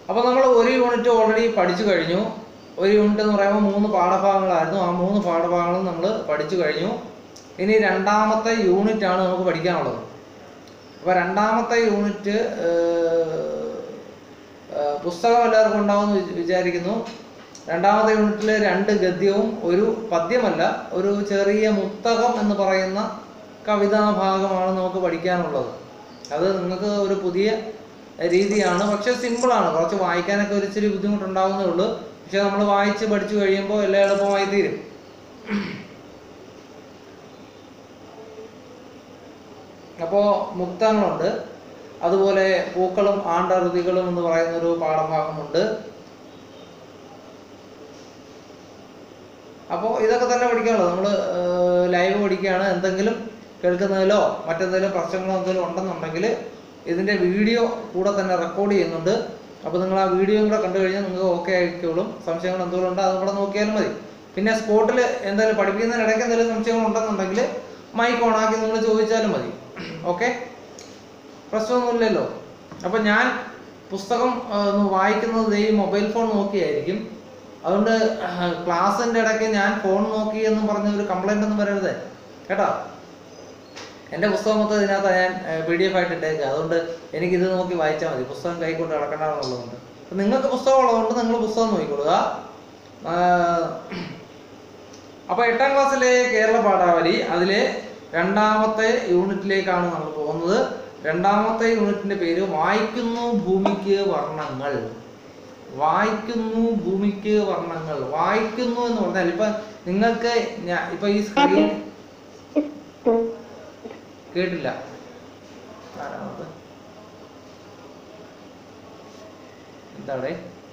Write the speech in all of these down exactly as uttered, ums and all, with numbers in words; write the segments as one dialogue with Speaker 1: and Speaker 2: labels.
Speaker 1: അപ്പോൾ നമ്മൾ ഒരു യൂണിറ്റ് ഓൾറെഡി പഠിച്ചു കഴിഞ്ഞു. ഒരു യൂണിറ്റ് എന്ന് പറയുമ്പോൾ മൂന്ന് പാഠഭാഗങ്ങളായിരുന്നു. ആ മൂന്ന് പാഠഭാഗങ്ങളും നമ്മൾ പഠിച്ചു കഴിഞ്ഞു. ഇനി രണ്ടാമത്തെ യൂണിറ്റ് ആണ് നമുക്ക് പഠിക്കാനുള്ളത്. അപ്പോൾ രണ്ടാമത്തെ യൂണിറ്റ് പുസ്തകം എല്ലാവർക്കും ഉണ്ടാവുമെന്ന് വിചാരിക്കുന്നു. രണ്ടാമത്തെ യൂണിറ്റിൽ രണ്ട് ഗദ്യവും ഒരു പദ്യമല്ല, ഒരു ചെറിയ മുക്തകം എന്ന് പറയുന്ന കവിതാഭാഗമാണ് നമുക്ക് പഠിക്കാനുള്ളത്. അത് നിങ്ങൾക്ക് ഒരു പുതിയ രീതിയാണ്, പക്ഷെ സിമ്പിളാണ്. കുറച്ച് വായിക്കാനൊക്കെ ഒരു ഇച്ചിരി ബുദ്ധിമുട്ടുണ്ടാവുന്നേ ഉള്ളൂ. പക്ഷെ നമ്മൾ വായിച്ച് പഠിച്ചു കഴിയുമ്പോൾ എല്ലാം എളുപ്പമായി തീരും. അപ്പോൾ മുക്തങ്ങളുണ്ട്, അതുപോലെ പൂക്കളും ആണ്ടറുതികളും എന്ന് പറയുന്നൊരു പാഠഭാഗമുണ്ട്. അപ്പോൾ ഇതൊക്കെ തന്നെ പഠിക്കാനുള്ളത്. നമ്മൾ ലൈവ് പഠിക്കുകയാണ്. എന്തെങ്കിലും കേൾക്കുന്നതിലോ മറ്റെന്തെങ്കിലും പ്രശ്നങ്ങളോ എന്തെങ്കിലും ഉണ്ടെന്നുണ്ടെങ്കിൽ ഇതിൻ്റെ വീഡിയോ കൂടെ തന്നെ റെക്കോർഡ് ചെയ്യുന്നുണ്ട്. അപ്പോൾ നിങ്ങൾ ആ വീഡിയോ കൂടെ കണ്ടു കഴിഞ്ഞാൽ നിങ്ങൾക്ക് ഓക്കെ ആയിക്കോളും. സംശയങ്ങൾ എന്തെങ്കിലും ഉണ്ടോ അത് കൂടെ നോക്കിയാലും മതി. പിന്നെ സ്പോട്ടിൽ എന്തായാലും പഠിപ്പിക്കുന്നതിനിടയ്ക്ക് എന്തെങ്കിലും സംശയങ്ങൾ ഉണ്ടെന്നുണ്ടെങ്കിൽ മൈക്ക് ഓണാക്കി നിങ്ങൾ ചോദിച്ചാലും മതി. ഓക്കെ, പ്രശ്നമൊന്നുമില്ലല്ലോ. അപ്പം ഞാൻ പുസ്തകം വായിക്കുന്നത് ഈ മൊബൈൽ ഫോൺ നോക്കിയായിരിക്കും. അതുകൊണ്ട് ക്ലാസ്സിൻ്റെ ഇടയ്ക്ക് ഞാൻ ഫോൺ നോക്കി എന്നും പറഞ്ഞ ഒരു കംപ്ലൈൻ്റ് ഒന്നും വരരുതേ കേട്ടോ. എൻ്റെ പുസ്തകം മൊത്തം ഇതിനകത്ത് ഞാൻ പി ഡി എഫ് ആയിട്ട് ഇട്ടേക്കുക. അതുകൊണ്ട് എനിക്കിത് നോക്കി വായിച്ചാൽ മതി, പുസ്തകം കൈക്കൊണ്ട് നടക്കണമെന്നുള്ളതുകൊണ്ട്. അപ്പം നിങ്ങൾക്ക് പുസ്തകം ഉള്ളതുകൊണ്ട് നിങ്ങൾ പുസ്തകം നോക്കിക്കൊള്ളുക. അപ്പോൾ എട്ടാം ക്ലാസ്സിലെ കേരള പാഠാവലി അതിലെ രണ്ടാമത്തെ യൂണിറ്റിലേക്കാണ് നമ്മൾ പോകുന്നത്. രണ്ടാമത്തെ യൂണിറ്റിൻ്റെ പേര് വായിക്കുന്നു ഭൂമിക്ക് വർണ്ണങ്ങൾ. വായിക്കുന്നു ഭൂമിക്ക് വർണ്ണങ്ങൾ. വായിക്കുന്നു എന്ന് പറഞ്ഞാൽ ഇപ്പൊ നിങ്ങൾക്ക് ഞാൻ ഇപ്പൊ ഈ സ്ക്രീൻ കേട്ടില്ല. ആരാണത്? എന്താണ്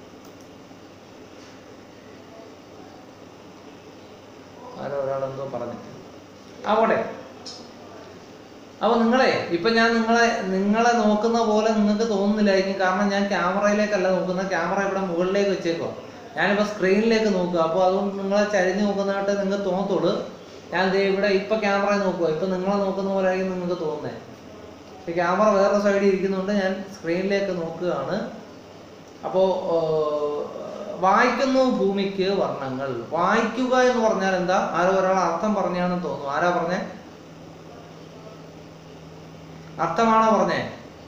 Speaker 1: ആരോ ഒരാളെന്തോ പറഞ്ഞു. അവിടെ അപ്പോൾ നിങ്ങളെ ഇപ്പം ഞാൻ നിങ്ങളെ നിങ്ങളെ നോക്കുന്ന പോലെ നിങ്ങൾക്ക് തോന്നുന്നില്ലായിരിക്കും. കാരണം ഞാൻ ക്യാമറയിലേക്കല്ല നോക്കുന്നത്. ക്യാമറ ഇവിടെ മുകളിലേക്ക് വെച്ചേക്കുക. ഞാനിപ്പോൾ സ്ക്രീനിലേക്ക് നോക്കുക. അപ്പോൾ അതുകൊണ്ട് നിങ്ങളെ ചരിഞ്ഞ് നോക്കുന്നതായിട്ട് നിങ്ങൾക്ക് തോന്നത്തുള്ളൂ. ഞാൻ ഇവിടെ ഇപ്പം ക്യാമറയിൽ നോക്കുക. ഇപ്പം നിങ്ങളെ നോക്കുന്ന പോലെ ആയിരിക്കും നിങ്ങൾക്ക് തോന്നുന്നത്. പക്ഷേ ക്യാമറ വേറെ സൈഡിൽ ഇരിക്കുന്നതുകൊണ്ട് ഞാൻ സ്ക്രീനിലേക്ക് നോക്കുകയാണ്. അപ്പോൾ വായിക്കുന്നു ഭൂമിക്ക് വർണ്ണങ്ങൾ. വായിക്കുക എന്ന് പറഞ്ഞാൽ എന്താ? ആരോ ഒരാൾ അർത്ഥം പറഞ്ഞാണെന്ന് തോന്നുന്നു. ആരാ പറഞ്ഞേ? അർത്ഥമാണോ പറഞ്ഞേ?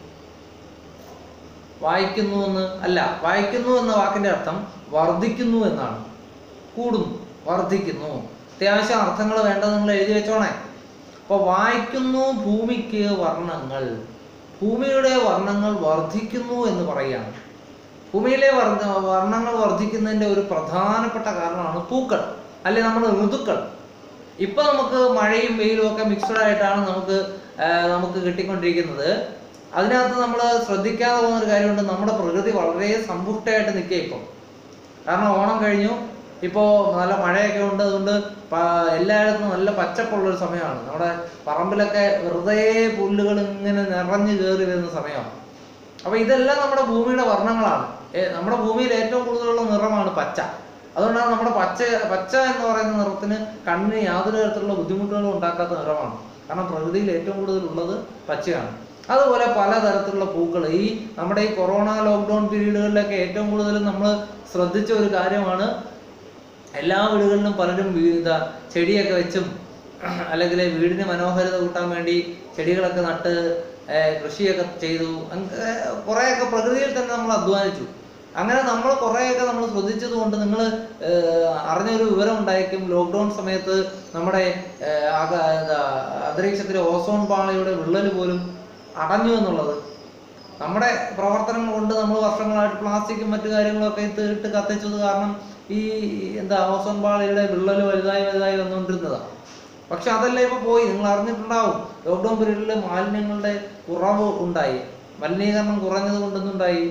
Speaker 1: വായിക്കുന്നു എന്ന് അല്ല. വായിക്കുന്നു എന്ന വാക്കിന്റെ അർത്ഥം വർദ്ധിക്കുന്നു എന്നാണ്. കൂടുന്നു, വർദ്ധിക്കുന്നു. അത്യാവശ്യം അർത്ഥങ്ങൾ വേണ്ടത് നിങ്ങൾ എഴുതി വെച്ചോണേ. അപ്പൊ വായിക്കുന്നു ഭൂമിക്ക് വർണ്ണങ്ങൾ. ഭൂമിയുടെ വർണ്ണങ്ങൾ വർദ്ധിക്കുന്നു എന്ന് പറയുകയാണ്. ഭൂമിയിലെ വർദ്ധ വർണ്ണങ്ങൾ വർദ്ധിക്കുന്നതിന്റെ ഒരു പ്രധാനപ്പെട്ട കാരണമാണ് പൂക്കൾ, അല്ലെ നമ്മുടെ ഋതുക്കൾ. ഇപ്പൊ നമുക്ക് മഴയും വെയിലും ഒക്കെ മിക്സഡ് ആയിട്ടാണ് നമുക്ക് നമുക്ക് കിട്ടിക്കൊണ്ടിരിക്കുന്നത്. അതിനകത്ത് നമ്മൾ ശ്രദ്ധിക്കാതെ പോകുന്നൊരു കാര്യമുണ്ട്. നമ്മുടെ പ്രകൃതി വളരെ സമ്പുഷ്ടമായിട്ട് നിൽക്കുക ഇപ്പം. കാരണം ഓണം കഴിഞ്ഞു, ഇപ്പോൾ നല്ല മഴയൊക്കെ ഉണ്ട്. അതുകൊണ്ട് എല്ലായിടത്തും നല്ല പച്ചപ്പുള്ളൊരു സമയമാണ്. നമ്മുടെ പറമ്പിലൊക്കെ വെറുതെ പുല്ലുകൾ ഇങ്ങനെ നിറഞ്ഞു കയറി വരുന്ന സമയമാണ്. അപ്പോൾ ഇതെല്ലാം നമ്മുടെ ഭൂമിയുടെ വർണ്ണങ്ങളാണ്. നമ്മുടെ ഭൂമിയിൽ ഏറ്റവും കൂടുതലുള്ള നിറമാണ് പച്ച. അതുകൊണ്ടാണ് നമ്മുടെ പച്ച പച്ച എന്ന് പറയുന്ന നിറത്തിന് കണ്ണിന് യാതൊരു തരത്തിലുള്ള ബുദ്ധിമുട്ടുകളും ഉണ്ടാക്കാത്ത നിറമാണ്. കാരണം പ്രകൃതിയിൽ ഏറ്റവും കൂടുതൽ ഉള്ളത് പച്ചയാണ്. അതുപോലെ പലതരത്തിലുള്ള പൂക്കൾ. ഈ നമ്മുടെ ഈ കൊറോണ ലോക്ക്ഡൗൺ പീരീഡുകളിലൊക്കെ ഏറ്റവും കൂടുതൽ നമ്മൾ ശ്രദ്ധിച്ച ഒരു കാര്യമാണ്, എല്ലാ വീടുകളിലും പലരും എന്താ ചെടിയൊക്കെ വെച്ചും അല്ലെങ്കിൽ വീടിന് മനോഹാരിത കൂട്ടാൻ വേണ്ടി ചെടികളൊക്കെ നട്ട് കൃഷിയൊക്കെ ചെയ്തു. അങ്ങനെ കുറേയൊക്കെ പ്രകൃതിയിൽ തന്നെ നമ്മൾ അധ്വാനിച്ചു. അങ്ങനെ നമ്മൾ കുറേയൊക്കെ നമ്മൾ ശ്രദ്ധിച്ചത് കൊണ്ട് നിങ്ങൾ അറിഞ്ഞൊരു വിവരം ഉണ്ടായിരിക്കും. ലോക്ക്ഡൗൺ സമയത്ത് നമ്മുടെ എന്താ അന്തരീക്ഷത്തിലെ ഓസോൺ പാളിയുടെ വിള്ളൽ പോലും അടഞ്ഞു എന്നുള്ളത് നമ്മുടെ പ്രവർത്തനങ്ങൾ കൊണ്ട്. നമ്മൾ വർഷങ്ങളായിട്ട് പ്ലാസ്റ്റിക്കും മറ്റു കാര്യങ്ങളൊക്കെ ഇട്ട് ഇട്ട് കത്തിച്ചത് കാരണം ഈ എന്താ ഓസോൺ പാളിയുടെ വിള്ളൽ വലുതായി വലുതായി വന്നുകൊണ്ടിരുന്നതാണ്. പക്ഷെ അതെല്ലാം ഇപ്പൊ പോയി. നിങ്ങൾ അറിഞ്ഞിട്ടുണ്ടാവും, ലോക്ക്ഡൗൺ പീരീഡിൽ മാലിന്യങ്ങളുടെ കുറവ് ഉണ്ടായി. മലിനീകരണം കുറഞ്ഞത് കൊണ്ടൊന്നുണ്ടായി,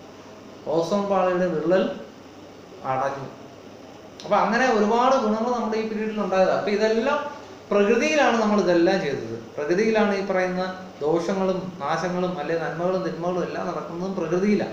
Speaker 1: ഓസോൺ പാളിയുടെ വിള്ളൽ അടഞ്ഞു. അപ്പൊ അങ്ങനെ ഒരുപാട് ഗുണങ്ങൾ നമ്മുടെ ഈ പീരീഡിൽ ഉണ്ടായത്. അപ്പൊ ഇതെല്ലാം പ്രകൃതിയിലാണ് നമ്മൾ ഇതെല്ലാം ചെയ്തത്. പ്രകൃതിയിലാണ് ഈ പറയുന്ന ദോഷങ്ങളും നാശങ്ങളും അല്ലെ നന്മകളും തിന്മകളും എല്ലാം നടക്കുന്നതും പ്രകൃതിയിലാണ്.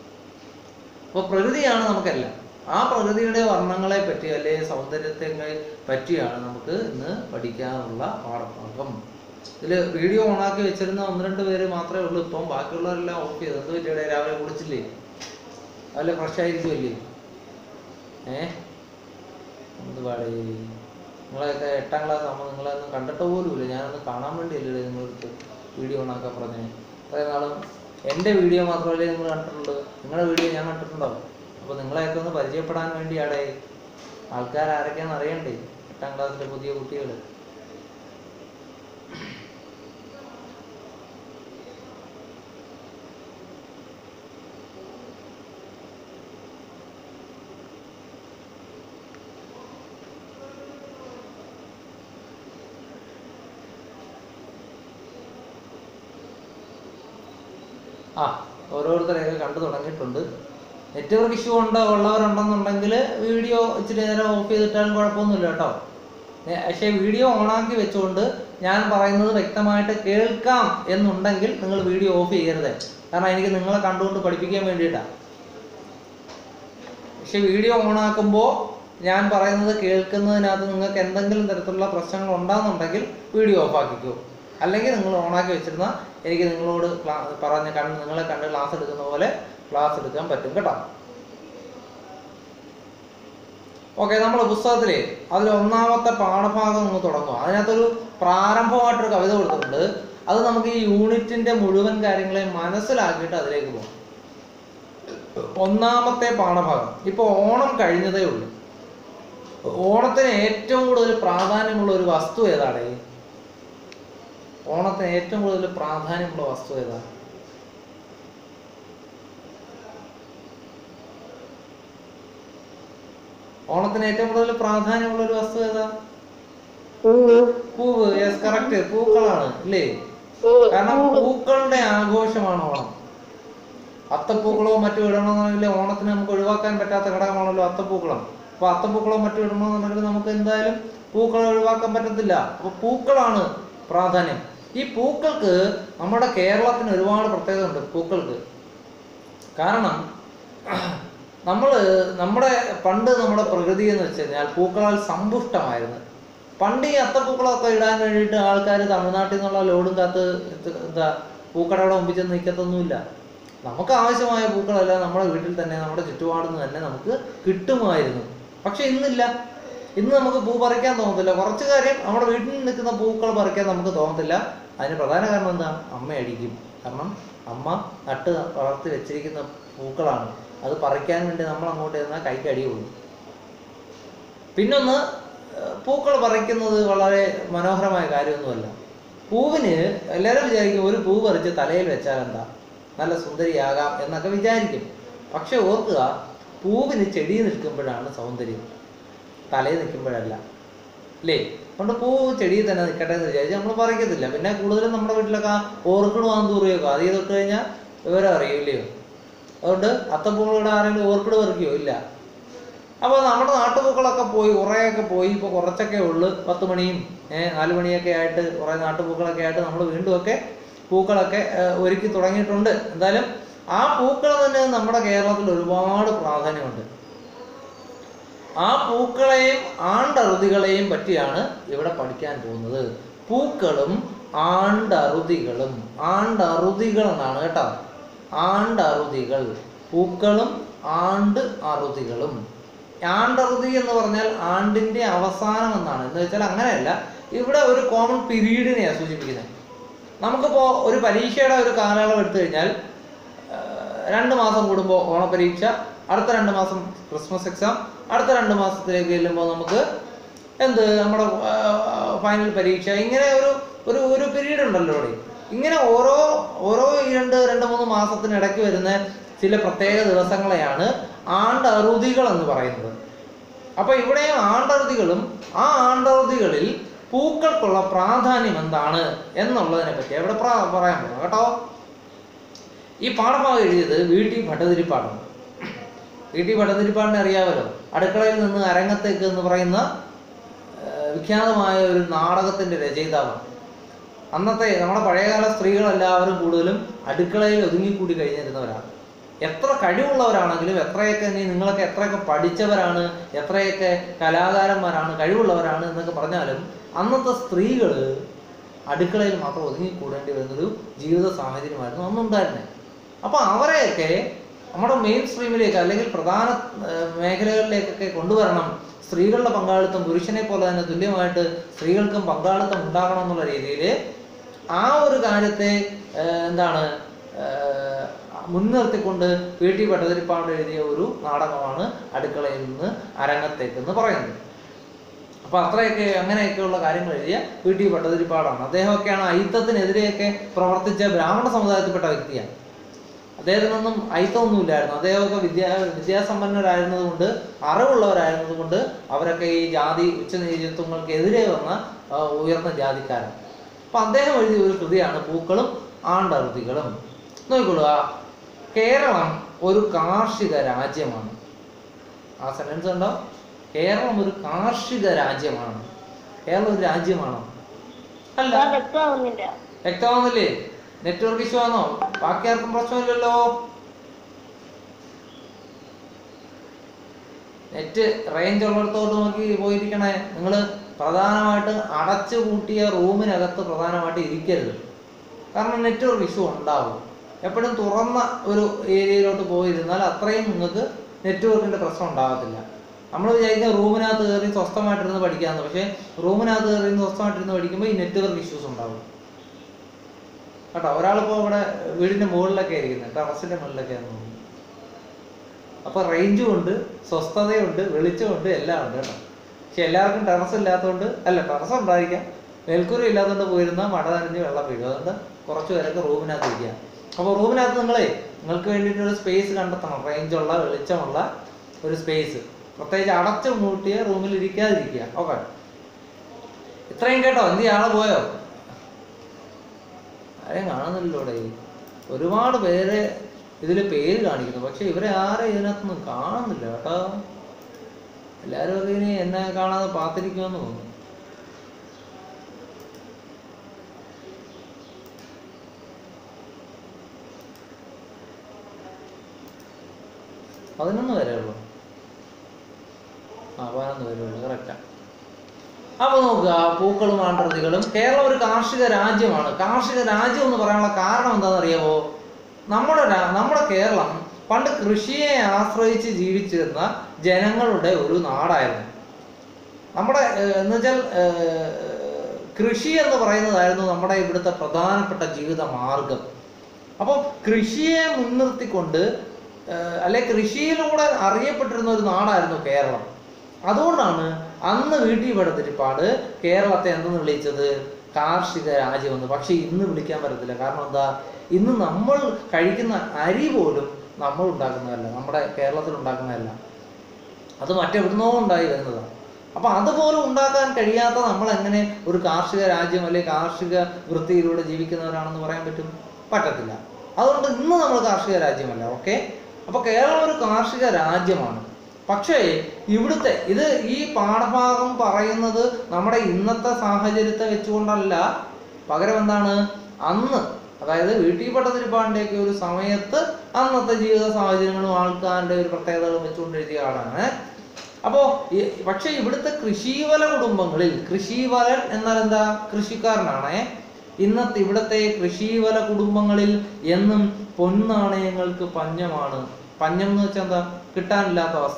Speaker 1: അപ്പൊ പ്രകൃതിയാണ് നമുക്കെല്ലാം. ആ പ്രകൃതിയുടെ വർണ്ണങ്ങളെ പറ്റി അല്ലെ സൗന്ദര്യത്തെ പറ്റിയാണ് നമുക്ക് ഇന്ന് പഠിക്കാനുള്ള പാഠഭാഗം. ഇതിൽ വീഡിയോ ഓണാക്കി വെച്ചിരുന്ന ഒന്ന് രണ്ട് പേര് മാത്രമേ ഉള്ളൂ. ഇപ്പം ബാക്കിയുള്ളവരെല്ലാം ഓഫ് ചെയ്തു. എന്ത് പറ്റിയുടെ രാവിലെ കുളിച്ചില്ലേ? അതല്ലേ ഫ്രഷ് ആയിരിക്കുമല്ലേ? ഏ എന്ത് പാടേ നിങ്ങളെയൊക്കെ എട്ടാം ക്ലാസ് ആകുമ്പോൾ നിങ്ങളൊന്നും കണ്ടിട്ട് പോലുമില്ല. ഞാനൊന്ന് കാണാൻ വേണ്ടിയല്ലേ നിങ്ങളടുത്ത് വീഡിയോ ഓണാക്കാൻ പറഞ്ഞേ. അത്രയും നാളും എൻ്റെ വീഡിയോ മാത്രമല്ലേ നിങ്ങൾ കണ്ടിട്ടുള്ളൂ, നിങ്ങളുടെ വീഡിയോ ഞാൻ കണ്ടിട്ടുണ്ടാവും. അപ്പോൾ നിങ്ങളെയൊക്കെ ഒന്ന് പരിചയപ്പെടാൻ വേണ്ടിയാടേ, ആൾക്കാർ ആരൊക്കെയാണെന്ന് അറിയണ്ടേ, എട്ടാം ക്ലാസ്സിലെ പുതിയ കുട്ടികൾ. ആ ഓരോരുത്തരെയൊക്കെ കണ്ടു തുടങ്ങിയിട്ടുണ്ട്. നെറ്റ്വർക്ക് ഇഷ്യൂ ഉണ്ടോ ഉള്ളവരുണ്ടെന്നുണ്ടെങ്കിൽ വീഡിയോ ഇച്ചിരി നേരം ഓഫ് ചെയ്തിട്ടാലും കുഴപ്പമൊന്നുമില്ല കേട്ടോ. പക്ഷേ വീഡിയോ ഓണാക്കി വെച്ചുകൊണ്ട് ഞാൻ പറയുന്നത് വ്യക്തമായിട്ട് കേൾക്കാം എന്നുണ്ടെങ്കിൽ നിങ്ങൾ വീഡിയോ ഓഫ് ചെയ്യരുത്. കാരണം എനിക്ക് നിങ്ങളെ കണ്ടുകൊണ്ട് പഠിപ്പിക്കാൻ വേണ്ടിയിട്ടാണ്. പക്ഷെ വീഡിയോ ഓണാക്കുമ്പോൾ ഞാൻ പറയുന്നത് കേൾക്കുന്നതിനകത്ത് നിങ്ങൾക്ക് എന്തെങ്കിലും തരത്തിലുള്ള പ്രശ്നങ്ങൾ ഉണ്ടാകുന്നുണ്ടെങ്കിൽ വീഡിയോ ഓഫ് ആക്കിക്കോ. അല്ലെങ്കിൽ നിങ്ങൾ ഓണാക്കി വെച്ചിരുന്നാൽ എനിക്ക് നിങ്ങളോട് ക്ലാ പറഞ്ഞ് കണ്ട് നിങ്ങളെ കണ്ട് ക്ലാസ് എടുക്കുന്ന പോലെ ക്ലാസ് എടുക്കാൻ പറ്റും കേട്ടോ. ഓക്കെ, നമ്മൾ പുസ്തകത്തിലെ അതിൽ ഒന്നാമത്തെ പാഠഭാഗം നമ്മൾ തുടങ്ങുക. അതിനകത്തൊരു പ്രാരംഭമായിട്ടൊരു കവിത കൊടുത്തിട്ടുണ്ട്. അത് നമുക്ക് ഈ യൂണിറ്റിന്റെ മുഴുവൻ കാര്യങ്ങളെ മനസ്സിലാക്കിയിട്ട് അതിലേക്ക് പോകാം. ഒന്നാമത്തെ പാഠഭാഗം. ഇപ്പൊ ഓണം കഴിഞ്ഞതേ ഉള്ളൂ. ഓണത്തിന് ഏറ്റവും കൂടുതൽ പ്രാധാന്യമുള്ള ഒരു വസ്തു ഏതാണ്? ഓണത്തിന് ഏറ്റവും കൂടുതൽ പ്രാധാന്യമുള്ള വസ്തു ഏതാണ്? ഓണത്തിന് ഏറ്റവും കൂടുതൽ പ്രാധാന്യമുള്ള ഒരു വസ്തു ഏതാ? പൂവ്. യെസ്, കറക്റ്റ്, പൂക്കളാണ് അല്ലേ? കാരണം പൂക്കളുടെ ആഘോഷമാണ് ഓണം. അത്തപ്പൂക്കളോ മറ്റു ഇടണമെന്നുണ്ടെങ്കിൽ ഓണത്തിന് നമുക്ക് ഒഴിവാക്കാൻ പറ്റാത്ത ഘടകമാണല്ലോ അത്തപ്പൂക്കളം. അപ്പൊ അത്തപ്പൂക്കളോ മറ്റു ഇടണമെന്നുണ്ടെങ്കിൽ നമുക്ക് എന്തായാലും പൂക്കളെ ഒഴിവാക്കാൻ പറ്റത്തില്ല. അപ്പൊ പൂക്കളാണ് പ്രാധാന്യം. ഈ പൂക്കൾക്ക് നമ്മുടെ കേരളത്തിന് ഒരുപാട് പ്രത്യേകത ഉണ്ട് പൂക്കൾക്ക്. കാരണം നമ്മൾ നമ്മുടെ പണ്ട് നമ്മുടെ പ്രകൃതി എന്ന് വെച്ച് കഴിഞ്ഞാൽ പൂക്കളാൽ സമ്പുഷ്ടമായിരുന്നു. പണ്ട് ഈ അത്തപ്പൂക്കളൊക്കെ ഇടാൻ വേണ്ടിയിട്ട് ആൾക്കാർ തമിഴ്നാട്ടിൽ നിന്നുള്ള ലോഡും കാത്ത് എന്താ പൂക്കടയുടെ മുമ്പിൽ ചെന്ന് നിൽക്കത്തൊന്നുമില്ല. നമുക്ക് ആവശ്യമായ പൂക്കളെല്ലാം നമ്മുടെ വീട്ടിൽ തന്നെ നമ്മുടെ ചുറ്റുപാടുന്ന് തന്നെ നമുക്ക് കിട്ടുമായിരുന്നു. പക്ഷെ ഇന്നില്ല. ഇന്ന് നമുക്ക് പൂ പറിക്കാൻ തോന്നത്തില്ല. കുറച്ച് കാര്യം നമ്മുടെ വീട്ടിൽ നിൽക്കുന്ന പൂക്കൾ പറിക്കാൻ നമുക്ക് തോന്നത്തില്ല. അതിന് പ്രധാന കാരണം എന്താ? അമ്മ അടിക്കും. കാരണം അമ്മ നട്ട് വളർത്തി വെച്ചിരിക്കുന്ന പൂക്കളാണ്. അത് പറിക്കാൻ വേണ്ടി നമ്മൾ അങ്ങോട്ട് ചെന്നാൽ കൈക്ക് അടിയുള്ളൂ. പിന്നൊന്ന്, പൂക്കൾ പറിക്കുന്നത് വളരെ മനോഹരമായ കാര്യമൊന്നുമല്ല. പൂവിന് എല്ലാവരും വിചാരിക്കും ഒരു പൂ പറിച്ച് തലയിൽ വെച്ചാൽ എന്താ നല്ല സുന്ദരിയാകാം എന്നൊക്കെ വിചാരിക്കും. പക്ഷെ ഓർക്കുക, പൂവിന് ചെടി നിൽക്കുമ്പോഴാണ് സൗന്ദര്യം, തലയിൽ നിൽക്കുമ്പോഴല്ല അല്ലേ? അതുകൊണ്ട് പൂ ചെടിയിൽ തന്നെ നിൽക്കട്ടെ എന്ന് വിചാരിച്ച് നമ്മൾ പറിക്കത്തില്ല. പിന്നെ കൂടുതലും നമ്മുടെ വീട്ടിലൊക്കെ ഓർക്കിഡ് വാന്തൂറിയൊക്കെ അത് ചെയ്തിട്ട് കഴിഞ്ഞാൽ വിവരം അറിയില്ലയോ. അതുകൊണ്ട് അത്തപ്പൂക്കളുടെ ആരെങ്കിലും ഓർക്കിഡ് പറിക്കുകയോ ഇല്ല. അപ്പോൾ നമ്മുടെ നാട്ടുപൂക്കളൊക്കെ പോയി കുറേയൊക്കെ പോയി. ഇപ്പോൾ കുറച്ചൊക്കെ ഉള്ളു. പത്ത് മണിയും ഏഹ് നാല് മണിയൊക്കെ ആയിട്ട് കുറേ നാട്ടുപൂക്കളൊക്കെ ആയിട്ട് നമ്മൾ വീണ്ടുമൊക്കെ പൂക്കളൊക്കെ ഒരുക്കി തുടങ്ങിയിട്ടുണ്ട്. എന്തായാലും ആ പൂക്കൾ തന്നെ നമ്മുടെ കേരളത്തിൽ ഒരുപാട് പ്രാധാന്യമുണ്ട്. ആ പൂക്കളെയും ആണ്ടറുതികളെയും പറ്റിയാണ് ഇവിടെ പഠിക്കാൻ പോകുന്നത്. പൂക്കളും ആണ്ടറുതികളും. ആണ്ടറുതികൾ എന്നാണ് കേട്ടോ. ആണ്ടറുതികൾ. പൂക്കളും ആണ്ട് അറുതികളും. ആണ്ടറുതി എന്ന് പറഞ്ഞാൽ ആണ്ടിന്റെ അവസാനം എന്നാണ്. എന്ന് വെച്ചാൽ അങ്ങനെയല്ല, ഇവിടെ ഒരു കോമൺ പീരീഡിനെയാണ് സൂചിപ്പിക്കുന്നത്. നമുക്കിപ്പോ ഒരു പരീക്ഷയുടെ ഒരു കാലയളവ് എടുത്തു കഴിഞ്ഞാൽ രണ്ട് മാസം കൂടുമ്പോൾ ഓണപരീക്ഷ, അടുത്ത രണ്ട് മാസം ക്രിസ്മസ് എക്സാം, അടുത്ത രണ്ട് മാസത്തിലേക്ക് ചെല്ലുമ്പോൾ നമുക്ക് എന്ത് നമ്മുടെ ഫൈനൽ പരീക്ഷ. ഇങ്ങനെ ഒരു ഒരു ഒരു പീരീഡ് ഉണ്ടല്ലോ ഇവിടെ. ഇങ്ങനെ ഓരോ ഓരോ രണ്ട് രണ്ട് മൂന്ന് മാസത്തിനിടയ്ക്ക് വരുന്ന ചില പ്രത്യേക ദിവസങ്ങളെയാണ് ആണ്ടറുതികൾ എന്ന് പറയുന്നത്. അപ്പൊ ഇവിടെ ആണ്ടറുതികളും ആ ആണ്ടറുതികളിൽ പൂക്കൾക്കുള്ള പ്രാധാന്യം എന്താണ് എന്നുള്ളതിനെ പറ്റി ഇവിടെ പറയാൻ പോകുന്നു കേട്ടോ. ഈ പാഠഭാഗം എഴുതിയത് വി ടി ഭട്ടതിരിപ്പാടാണ്. വി ടി ഭട്ടതിരിപ്പാടിനെ അറിയാമല്ലോ. അടുക്കളയിൽ നിന്ന് അരങ്ങത്തേക്ക് എന്ന് പറയുന്ന വിഖ്യാതമായ ഒരു നാടകത്തിന്റെ രചയിതാവാണ്. അന്നത്തെ നമ്മുടെ പഴയകാല സ്ത്രീകളെല്ലാവരും കൂടുതലും അടുക്കളയിൽ ഒതുങ്ങിക്കൂടി കഴിഞ്ഞിരുന്നവരാണ്. എത്ര കഴിവുള്ളവരാണെങ്കിലും, എത്രയൊക്കെ നീ നിങ്ങളൊക്കെ എത്രയൊക്കെ പഠിച്ചവരാണ്, എത്രയൊക്കെ കലാകാരന്മാരാണ്, കഴിവുള്ളവരാണ് എന്നൊക്കെ പറഞ്ഞാലും അന്നത്തെ സ്ത്രീകൾ അടുക്കളയിൽ മാത്രം ഒതുങ്ങിക്കൂടേണ്ടി വരുന്നൊരു ജീവിത സാഹചര്യമായിരുന്നു അന്നുണ്ടായിരുന്നത്. അപ്പൊ അവരെയൊക്കെ നമ്മുടെ മെയിൻ സ്ട്രീമിലേക്ക് അല്ലെങ്കിൽ പ്രധാന മേഖലകളിലേക്കൊക്കെ കൊണ്ടുവരണം. സ്ത്രീകളുടെ പങ്കാളിത്തം പുരുഷനെ പോലെ തന്നെ തുല്യമായിട്ട് സ്ത്രീകൾക്കും പങ്കാളിത്തം ഉണ്ടാകണം എന്നുള്ള രീതിയിൽ ആ ഒരു കാര്യത്തെ എന്താണ് മുൻനിർത്തിക്കൊണ്ട് പി ടി ഭട്ടതിരിപ്പാട് എഴുതിയ ഒരു നാടകമാണ് അടുക്കളയിൽ നിന്ന് അരങ്ങത്തേക്ക് എന്ന് പറയുന്നത്. അപ്പൊ അത്രയൊക്കെ അങ്ങനെയൊക്കെയുള്ള കാര്യങ്ങൾ എഴുതിയ പി ടി ഭട്ടതിരിപ്പാടാണ്. അദ്ദേഹമൊക്കെയാണ് അയിത്തത്തിനെതിരെയൊക്കെ പ്രവർത്തിച്ച ബ്രാഹ്മണ സമുദായത്തിൽപ്പെട്ട വ്യക്തിയാണ്. അദ്ദേഹത്തിനൊന്നും അയിത്തമൊന്നുമില്ലായിരുന്നു. അദ്ദേഹമൊക്കെ വിദ്യാ വിദ്യാസമ്പന്നരായിരുന്നത് കൊണ്ട്, അറിവുള്ളവരായിരുന്നത് കൊണ്ട് അവരൊക്കെ ഈ ജാതി ഉച്ചനീചത്വങ്ങൾക്കെതിരെ വന്ന ഉയർന്ന ജാതിക്കാരാണ്. അപ്പൊ അദ്ദേഹം എഴുതിയ ഒരു കൃതിയാണ് പൂക്കളും ആണ്ടറുതികളും. നോക്കിക്കൊള്ളുക, കേരളം ഒരു കാർഷിക രാജ്യമാണ്. ആ സെന്റൻസ് ഉണ്ടോ? കേരളം ഒരു കാർഷിക രാജ്യമാണ്. കേരളം ഒരു രാജ്യമാണോ? അല്ല. വ്യക്തമാവുന്നില്ലേ? നെറ്റ്വർക്ക് ഇഷ്യൂ ആണോ? ബാക്കി ആർക്കും പ്രശ്നമില്ലല്ലോ. നെറ്റ് റേഞ്ച് ഉള്ളിടത്തോട്ട് നോക്കി പോയിരിക്കണേ. നിങ്ങൾ പ്രധാനമായിട്ട് അടച്ചു കൂട്ടിയ റൂമിനകത്ത് പ്രധാനമായിട്ട് ഇരിക്കരുത്. കാരണം നെറ്റ്വർക്ക് ഇഷ്യൂ ഉണ്ടാവും. എപ്പോഴും തുറന്ന ഒരു ഏരിയയിലോട്ട് പോയിരുന്നാൽ അത്രയും നിങ്ങൾക്ക് നെറ്റ്വർക്കിന്റെ പ്രശ്നം ഉണ്ടാകത്തില്ല. നമ്മൾ വിചാരിക്കുക റൂമിനകത്ത് കയറി സ്വസ്ഥമായിട്ടിരുന്ന് പഠിക്കാമെന്ന്. പക്ഷേ റൂമിനകത്ത് കയറി സ്വസ്ഥമായിട്ടിരുന്ന് പഠിക്കുമ്പോൾ ഈ നെറ്റ്വർക്ക് ഇഷ്യൂസ് ഉണ്ടാവും കേട്ടോ. ഒരാളിപ്പോൾ ഇവിടെ വീടിന്റെ മുകളിലൊക്കെ ആയിരിക്കുന്നത്, ടെറസിന്റെ മുകളിലൊക്കെയാണ് തോന്നുന്നത്. അപ്പൊ റേഞ്ചും ഉണ്ട്, സ്വസ്ഥതയുണ്ട്, വെളിച്ചമുണ്ട്, എല്ലാം ഉണ്ട് കേട്ടോ. പക്ഷെ എല്ലാവർക്കും ടെറസ് ഇല്ലാത്തതുകൊണ്ട്, അല്ല ടെറസ് ഉണ്ടായിരിക്കാം, മേൽക്കൂര ഇല്ലാത്തതുകൊണ്ട് പോയിരുന്നാൽ മഴ നനഞ്ഞ് വെള്ളം വീഴും. അതുകൊണ്ട് കുറച്ച് പേരൊക്കെ റൂമിനകത്ത് ഇരിക്കുക. അപ്പോൾ റൂമിനകത്ത് നിങ്ങളെ നിങ്ങൾക്ക് വേണ്ടിയിട്ടൊരു സ്പേസ് കണ്ടെത്തണം, റേഞ്ചുള്ള വെളിച്ചമുള്ള ഒരു സ്പേസ്. പ്രത്യേകിച്ച് അടച്ചു മൂട്ടിയ റൂമിൽ ഇരിക്കാതിരിക്കുക. ഓക്കെ, ഇത്രയും കേട്ടോ. എന്ത് ആളെ പോയോ? ആരെയും കാണുന്നില്ലല്ലോടെ. ഒരുപാട് പേര് ഇതിൽ പേര് കാണിക്കുന്നു, പക്ഷെ ഇവരെ ആരെ ഇതിനകത്തൊന്നും കാണുന്നില്ല കേട്ടോ. എല്ലാവരും ഒക്കെ ഇനി എന്നെ കാണാതെ പാത്തിരിക്കുമെന്ന് തോന്നുന്നു. പതിനൊന്ന് വരെ ഉള്ളു. ആ പതിനൊന്ന് വരെ ഉള്ളു, കറക്റ്റാ. അപ്പൊ നോക്കുക, പൂക്കളും ആണ്ടറുതികളും. കേരളം ഒരു കാർഷിക രാജ്യമാണ്. കാർഷിക രാജ്യം എന്ന് പറയാനുള്ള കാരണം എന്താണെന്ന് അറിയാമോ? നമ്മുടെ നമ്മുടെ കേരളം പണ്ട് കൃഷിയെ ആശ്രയിച്ച് ജീവിച്ചിരുന്ന ജനങ്ങളുടെ ഒരു നാടായിരുന്നു. നമ്മുടെ എന്ന് വെച്ചാൽ കൃഷി എന്ന് പറയുന്നതായിരുന്നു നമ്മുടെ ഇവിടുത്തെ പ്രധാനപ്പെട്ട ജീവിത മാർഗം. അപ്പോൾ കൃഷിയെ മുൻനിർത്തിക്കൊണ്ട് അല്ലെ കൃഷിയിലൂടെ അറിയപ്പെട്ടിരുന്ന ഒരു നാടായിരുന്നു കേരളം. അതുകൊണ്ടാണ് അന്ന് വി ടി ഭട്ടതിരിപ്പാട് കേരളത്തെ എന്തെന്ന് വിളിച്ചത്? കാർഷിക രാജ്യമെന്ന്. പക്ഷെ ഇന്ന് വിളിക്കാൻ പറ്റത്തില്ല. കാരണം എന്താ? ഇന്ന് നമ്മൾ കഴിക്കുന്ന അരി പോലും നമ്മൾ ഉണ്ടാക്കുന്നതല്ല, നമ്മുടെ കേരളത്തിൽ ഉണ്ടാക്കുന്നതല്ല, അത് മറ്റെവിടുന്നോ ഉണ്ടായി വരുന്നതാണ്. അപ്പൊ അതുപോലെ ഉണ്ടാക്കാൻ കഴിയാത്ത നമ്മൾ എങ്ങനെ ഒരു കാർഷിക രാജ്യം അല്ലെങ്കിൽ കാർഷിക വൃത്തിയിലൂടെ ജീവിക്കുന്നവരാണെന്ന് പറയാൻ പറ്റും? പറ്റത്തില്ല. അതുകൊണ്ട് ഇന്ന് നമ്മൾ കാർഷിക രാജ്യമല്ല. ഓക്കെ, അപ്പൊ കേരളം ഒരു കാർഷിക രാജ്യമാണ്. പക്ഷേ ഇവിടുത്തെ ഇത് ഈ പാഠഭാഗം പറയുന്നത് നമ്മുടെ ഇന്നത്തെ സാഹചര്യത്തെ വെച്ചുകൊണ്ടല്ല, പകരം എന്താണ് അന്ന്, അതായത് വി ടി ഭട്ടതിരിപ്പാടിന്റെയൊക്കെ ഒരു സമയത്ത് അന്നത്തെ ജീവിത സാഹചര്യങ്ങളും ആൾക്കാരുടെ ഒരു പ്രത്യേകതകളും വെച്ചുകൊണ്ട് എഴുതിയ ആളാണ്. അപ്പോ പക്ഷെ ഇവിടുത്തെ കൃഷിവല കുടുംബങ്ങളിൽ, കൃഷിവലൻ എന്നാൽ എന്താ? കൃഷിക്കാരനാണേ. ഇന്നത്തെ ഇവിടുത്തെ കൃഷിവല കുടുംബങ്ങളിൽ എന്നും പൊൻനാണയങ്ങൾക്ക് പഞ്ഞമാണ്. പഞ്ഞം എന്ന് വെച്ചാൽ എന്താ? കിട്ടാനില്ലാത്ത അവസ്ഥ.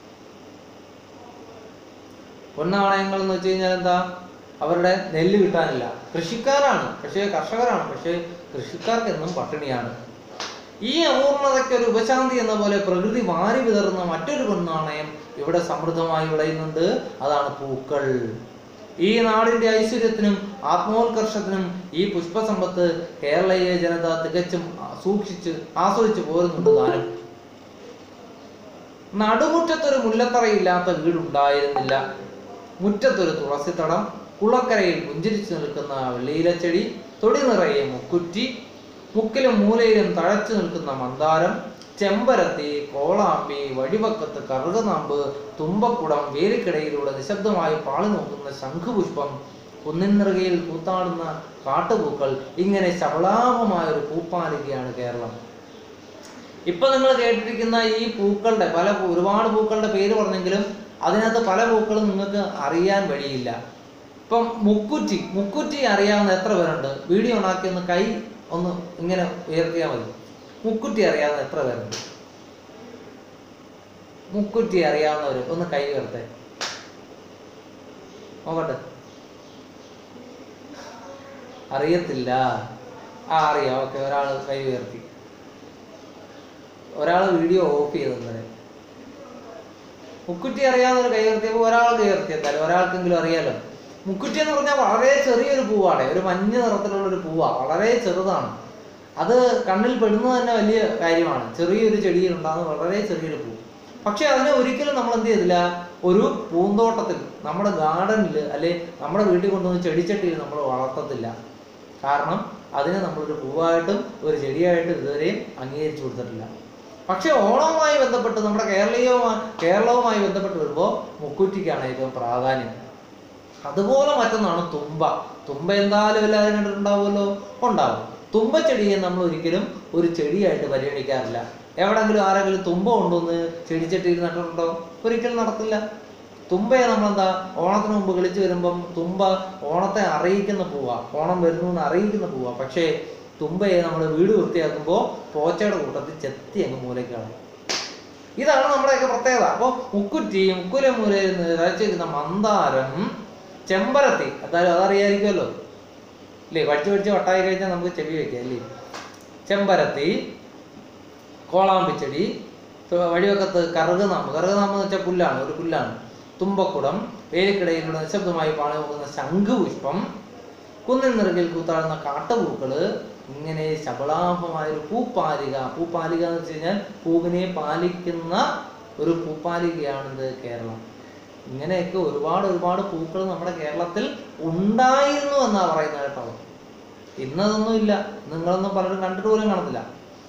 Speaker 1: പൊന്നാണയങ്ങൾ എന്ന് വെച്ച് കഴിഞ്ഞാൽ എന്താ? അവരുടെ നെല്ല് കിട്ടാനില്ല. കൃഷിക്കാരാണ്, പക്ഷേ കർഷകരാണ്, പക്ഷേ കൃഷിക്കാർക്ക് എന്നും പട്ടിണിയാണ്. ഈ അപൂർണതയ്ക്ക് ഒരു ഉപശാന്തി എന്ന പോലെ പ്രകൃതി വാരി വിതറുന്ന മറ്റൊരു പൊന്നാണയം ഇവിടെ സമൃദ്ധമായി വിളയുന്നുണ്ട്. അതാണ് പൂക്കൾ. ഈ നാടിന്റെ ഐശ്വര്യത്തിനും ആത്മോത്കർഷത്തിനും ഈ പുഷ്പസമ്പത്ത് കേരളീയ ജനത തികച്ചും സൂക്ഷിച്ച് ആസ്വദിച്ചു പോരുന്നുണ്ട് താനും. നടുമുറ്റത്തൊരു മുല്ലത്തറയില്ലാത്ത വീടുണ്ടായിരുന്നില്ല. മുറ്റത്തൊരു തുളസിത്തടം, കുളക്കരയിൽ പുഞ്ചിരിച്ചു നിൽക്കുന്ന വെള്ളിയിലച്ചെടി, തൊടി നിറയെ മുക്കുറ്റി, മുക്കിലും മൂലയിലും തഴച്ചു നിൽക്കുന്ന മന്ദാരം, ചെമ്പരത്തി, കോളാമ്പി, വഴിവക്കത്ത് കറുകനാമ്പ്, തുമ്പക്കുടം, വേലിക്കിടയിലൂടെ നിശബ്ദമായി പാളി നോക്കുന്ന ശംഖുപുഷ്പം, കുന്നിൻ നിറകയിൽ കൂത്താടുന്ന കാട്ടുപൂക്കൾ, ഇങ്ങനെ ശബളാഭമായ ഒരു പൂപ്പാലികയാണ് കേരളം. ഇപ്പൊ നിങ്ങൾ കേട്ടിരിക്കുന്ന ഈ പൂക്കളുടെ പല ഒരുപാട് പൂക്കളുടെ പേര് പറഞ്ഞെങ്കിലും അതിനകത്ത് പല പൂക്കളും നിങ്ങൾക്ക് അറിയാൻ വഴിയില്ല. ഇപ്പം മുക്കുറ്റി മുക്കുറ്റി അറിയാവുന്ന എത്ര പേരുണ്ട്? വീഡിയോ ഉണ്ടാക്കി ഒന്ന് കൈ ഒന്ന് ഇങ്ങനെ ഉയർത്തിയാൽ മതി. മുക്കുറ്റി അറിയാവുന്ന എത്ര പേരുണ്ട്? മുക്കുറ്റി അറിയാവുന്നവര് ഒന്ന് കൈ ഉയർത്തേ, നോക്കട്ടെ. അറിയത്തില്ല. ആ അറിയാം, ഓക്കെ. ഒരാൾ കൈ ഉയർത്തി, ഒരാൾ വീഡിയോ ഓഫ് ചെയ്തെന്നേ. മുക്കുറ്റി അറിയാവുന്നൊരു കൈ ഉയർത്തിയപ്പോൾ ഒരാൾ കൈ ഉയർത്തിയെത്താലും ഒരാൾക്കെങ്കിലും അറിയാലോ. മുക്കുറ്റി എന്ന് പറഞ്ഞാൽ വളരെ ചെറിയൊരു പൂവാണ്, ഒരു മഞ്ഞ നിറത്തിലുള്ള ഒരു പൂവാ, വളരെ ചെറുതാണ്. അത് കണ്ണിൽ പെടുന്നത് തന്നെ വലിയ കാര്യമാണ്. ചെറിയൊരു ചെടിയിൽ ഉണ്ടാകുന്ന വളരെ ചെറിയൊരു പൂ. പക്ഷെ അതിനെ ഒരിക്കലും നമ്മൾ എന്ത് ചെയ്തില്ല, ഒരു പൂന്തോട്ടത്തിൽ, നമ്മുടെ ഗാർഡനിൽ അല്ലെ നമ്മുടെ വീട്ടിൽ കൊണ്ടുവന്ന് ചെടിച്ചട്ടിയിൽ നമ്മൾ വളർത്തത്തില്ല. കാരണം അതിനെ നമ്മളൊരു പൂവായിട്ടും ഒരു ചെടിയായിട്ടും ഇതുവരെയും അംഗീകരിച്ചു കൊടുത്തിട്ടില്ല. പക്ഷെ ഓണവുമായി ബന്ധപ്പെട്ട് നമ്മുടെ കേരളീയവുമായി കേരളവുമായി ബന്ധപ്പെട്ട് വരുമ്പോൾ മുക്കുറ്റിക്കാണ് ഏറ്റവും പ്രാധാന്യം. അതുപോലെ മറ്റൊന്നാണ് തുമ്പ. തുമ്പ എന്തായാലും എല്ലാവരും കണ്ടിട്ടുണ്ടാവുമല്ലോ, ഉണ്ടാവും. തുമ്പച്ചെടിയെ നമ്മൾ ഒരിക്കലും ഒരു ചെടിയായിട്ട് പരിഗണിക്കാറില്ല. എവിടെങ്കിലും ആരെങ്കിലും തുമ്പ കൊണ്ടുവന്ന് ചെടിച്ചട്ടിയിൽ നട്ടിട്ടുണ്ടോ? ഒരിക്കലും നടത്തില്ല. തുമ്പയെ നമ്മളെന്താ ഓണത്തിന് മുമ്പ് കളിച്ചു വരുമ്പം തുമ്പ ഓണത്തെ അറിയിക്കുന്ന പൂവാ, ഓണം വരുന്നു എന്ന് അറിയിക്കുന്ന പൂവാ. പക്ഷേ തുമ്പയെ നമ്മൾ വീട് വൃത്തിയാക്കുമ്പോൾ പോച്ചയുടെ കൂട്ടത്തിൽ ചെത്തി അങ്ങ് മൂലയ്ക്കാണ്. ഇതാണ് നമ്മുടെയൊക്കെ പ്രത്യേകത. അപ്പോൾ മുക്കുറ്റി, മുക്കുലമൂലയിൽ നിറച്ചിരിക്കുന്ന മന്ദാരം, ചെമ്പരത്തി, എന്തായാലും അതറിയായിരിക്കുമല്ലോ അല്ലേ? പഠിച്ചു പഠിച്ച് വട്ടായി കഴിഞ്ഞാൽ നമുക്ക് ചെവി വയ്ക്കാം അല്ലേ? ചെമ്പരത്തി, കോളാമ്പിച്ചെടി, വഴിവക്കത്ത് കറുകനാമ്പ്. കറുകനാമ്പ് എന്ന് വെച്ചാൽ പുല്ലാണ്, ഒരു പുല്ലാണ്. തുമ്പക്കുടം, വേലിക്കിടയിലൂടെ നിശബ്ദമായി പാളി നോക്കുന്ന ശംഖുപുഷ്പം, കുന്നിൻ നിറകിൽ കൂത്താടുന്ന കാട്ടുപൂക്കള്, ഇങ്ങനെ ശബളാഭമായൊരു പൂപ്പാലിക. പൂപ്പാലിക എന്ന് വെച്ച് കഴിഞ്ഞാൽ പൂവിനെ പാലിക്കുന്ന ഒരു പൂപ്പാലികയാണിത് കേരളം. ഇങ്ങനെയൊക്കെ ഒരുപാട് ഒരുപാട് പൂക്കൾ നമ്മുടെ കേരളത്തിൽ ഉണ്ടായിരുന്നു എന്നാ പറയുന്നത് കേട്ടോ. ഇന്നതൊന്നുമില്ല, നിങ്ങളൊന്നും പലരും കണ്ടിട്ട് പോലും കാണത്തില്ല.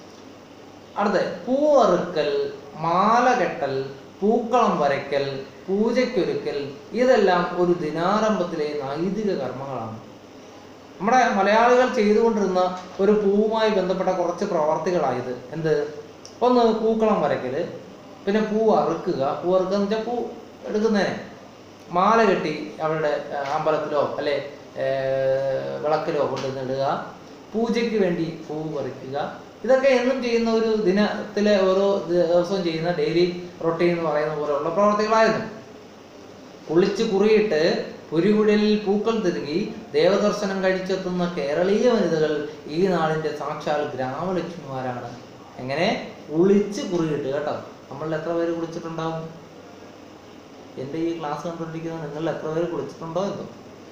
Speaker 1: അടുത്ത പൂവറുക്കൽ, മാല കെട്ടൽ, പൂക്കളം വരയ്ക്കൽ, പൂജയ്ക്കൊരുക്കൽ, ഇതെല്ലാം ഒരു ദിനാരംഭത്തിലെ നൈതിക കർമ്മങ്ങളാണ്. നമ്മുടെ മലയാളികൾ ചെയ്തുകൊണ്ടിരുന്ന ഒരു പൂവുമായി ബന്ധപ്പെട്ട കുറച്ച് പ്രവർത്തികളായത്. എന്ത്? ഒന്ന് പൂക്കളം വരയ്ക്കല്, പിന്നെ പൂ അറുക്കുക. പൂ അറുക്കുക എന്ന് വെച്ചാൽ പൂ എടുക്കുന്നതിനെ മാല കെട്ടി അവരുടെ അമ്പലത്തിലോ അല്ലെ വിളക്കിലോ കൊണ്ടുവന്നിടുക, പൂജയ്ക്ക് വേണ്ടി പൂ പറിക്കുക. ഇതൊക്കെ എന്നും ചെയ്യുന്ന ഒരു ദിനത്തിലെ ഓരോ ദിവസവും ചെയ്യുന്ന ഡെയിലി റൊട്ടീൻ എന്ന് പറയുന്ന പോലെയുള്ള പ്രവർത്തികളായിരുന്നു. കുളിച്ച് കുറിയിട്ട് പുരികുഴലിൽ പൂക്കൾ തിരുകി ദേവദർശനം കഴിച്ചെത്തുന്ന കേരളീയ വനിതകൾ ഈ നാടിന്റെ സാക്ഷാൽ ഗ്രാമലക്ഷ്മിമാരാണ്. എങ്ങനെ? കുളിച്ച് കുറിയിട്ട് കേട്ടോ. നമ്മളിൽ എത്ര പേര് കുളിച്ചിട്ടുണ്ടാവും? എൻ്റെ ഈ ക്ലാസ് കണ്ടുകൊണ്ടിരിക്കുന്ന നിങ്ങളിൽ എത്ര പേര് കുളിച്ചിട്ടുണ്ടോ എന്തോ?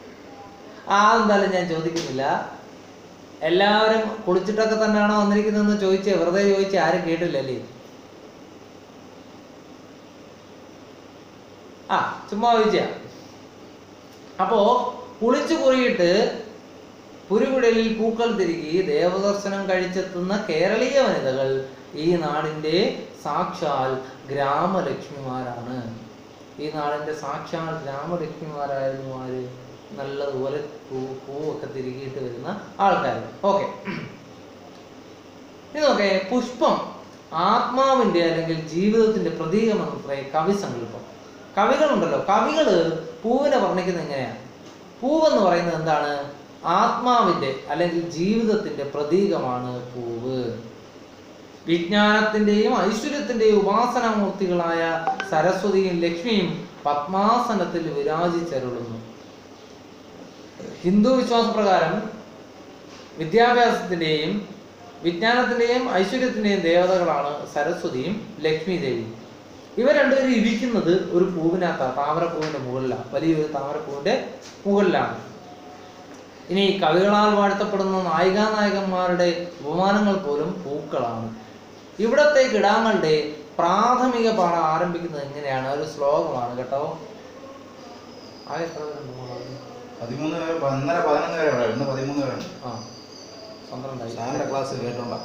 Speaker 1: ആ എന്തായാലും ഞാൻ ചോദിക്കുന്നില്ല. എല്ലാവരും കുളിച്ചിട്ടൊക്കെ തന്നെയാണോ വന്നിരിക്കുന്നതെന്ന് ചോദിച്ച് വെറുതെ ചോദിച്ച് ആരും കേട്ടില്ലല്ലേ? ആ ചുമ്മാ ചോദിച്ച. അപ്പോ കുളിച്ചു കുറിയിട്ട് പുരികുഴലിൽ പൂക്കൾ തിരുകി ദേവദർശനം കഴിച്ചെത്തുന്ന കേരളീയ വനിതകൾ ഈ നാടിന്റെ സാക്ഷാൽ ഗ്രാമലക്ഷ്മിമാരാണ്. ഈ നാടിന്റെ സാക്ഷാൽ ഗ്രാമലക്ഷ്മിമാരായിരുന്നു ആര്? നല്ലതുപോലെ പൂ പൂവൊക്കെ തിരികിയിട്ട് വരുന്ന ആൾക്കാർ. ഓക്കെ, ഇതൊക്കെ പുഷ്പം ആത്മാവിന്റെ അല്ലെങ്കിൽ ജീവിതത്തിന്റെ പ്രതീകമെന്ന് കവി സങ്കല്പം. കവികളുണ്ടല്ലോ, കവികള് പൂവിനെ വർണ്ണിക്കുന്നത് എങ്ങനെയാണ്? പൂവെന്ന് പറയുന്നത് എന്താണ്? ആത്മാവിന്റെ അല്ലെങ്കിൽ ജീവിതത്തിന്റെ പ്രതീകമാണ് പൂവ്. വിജ്ഞാനത്തിന്റെയും ഐശ്വര്യത്തിന്റെയും ഉപാസനാമൂർത്തികളായ സരസ്വതിയും ലക്ഷ്മിയും പത്മാസനത്തിൽ വിരാജിച്ചരുളുന്നു. ഹിന്ദു വിശ്വാസപ്രകാരം വിദ്യാഭ്യാസത്തിന്റെയും വിജ്ഞാനത്തിന്റെയും ഐശ്വര്യത്തിന്റെയും ദേവതകളാണ് സരസ്വതിയും ലക്ഷ്മി ദേവിയും. ഇവർ രണ്ടുപേരും ഇരിക്കുന്നത് ഒരു പൂവിനകത്താണ്, താമരപ്പൂവിന്റെ മുകളിലാണ്, വലിയൊരു താമരപ്പൂവിന്റെ മുകളിലാണ്. ഇനി കവികളാൽ വാഴ്ത്തപ്പെടുന്ന നായികാനായകന്മാരുടെ ഉപമാനങ്ങൾ പോലും പൂക്കളാണ്. ഇവിടത്തെ കിടാങ്ങളുടെ പ്രാഥമിക പാഠം ആരംഭിക്കുന്നത് എങ്ങനെയാണ്? ഒരു ശ്ലോകമാണ് കേട്ടോ. ആ എത്ര
Speaker 2: പതിമൂന്ന് വരെ പതിനൊന്നര പതിനൊന്ന് വരെ ഇന്ന് പതിമൂന്ന് വരെ
Speaker 1: ആ പന്ത്രണ്ടായി.
Speaker 2: സാറിന്റെ ക്ലാസ് കേട്ടോണ്ടാ.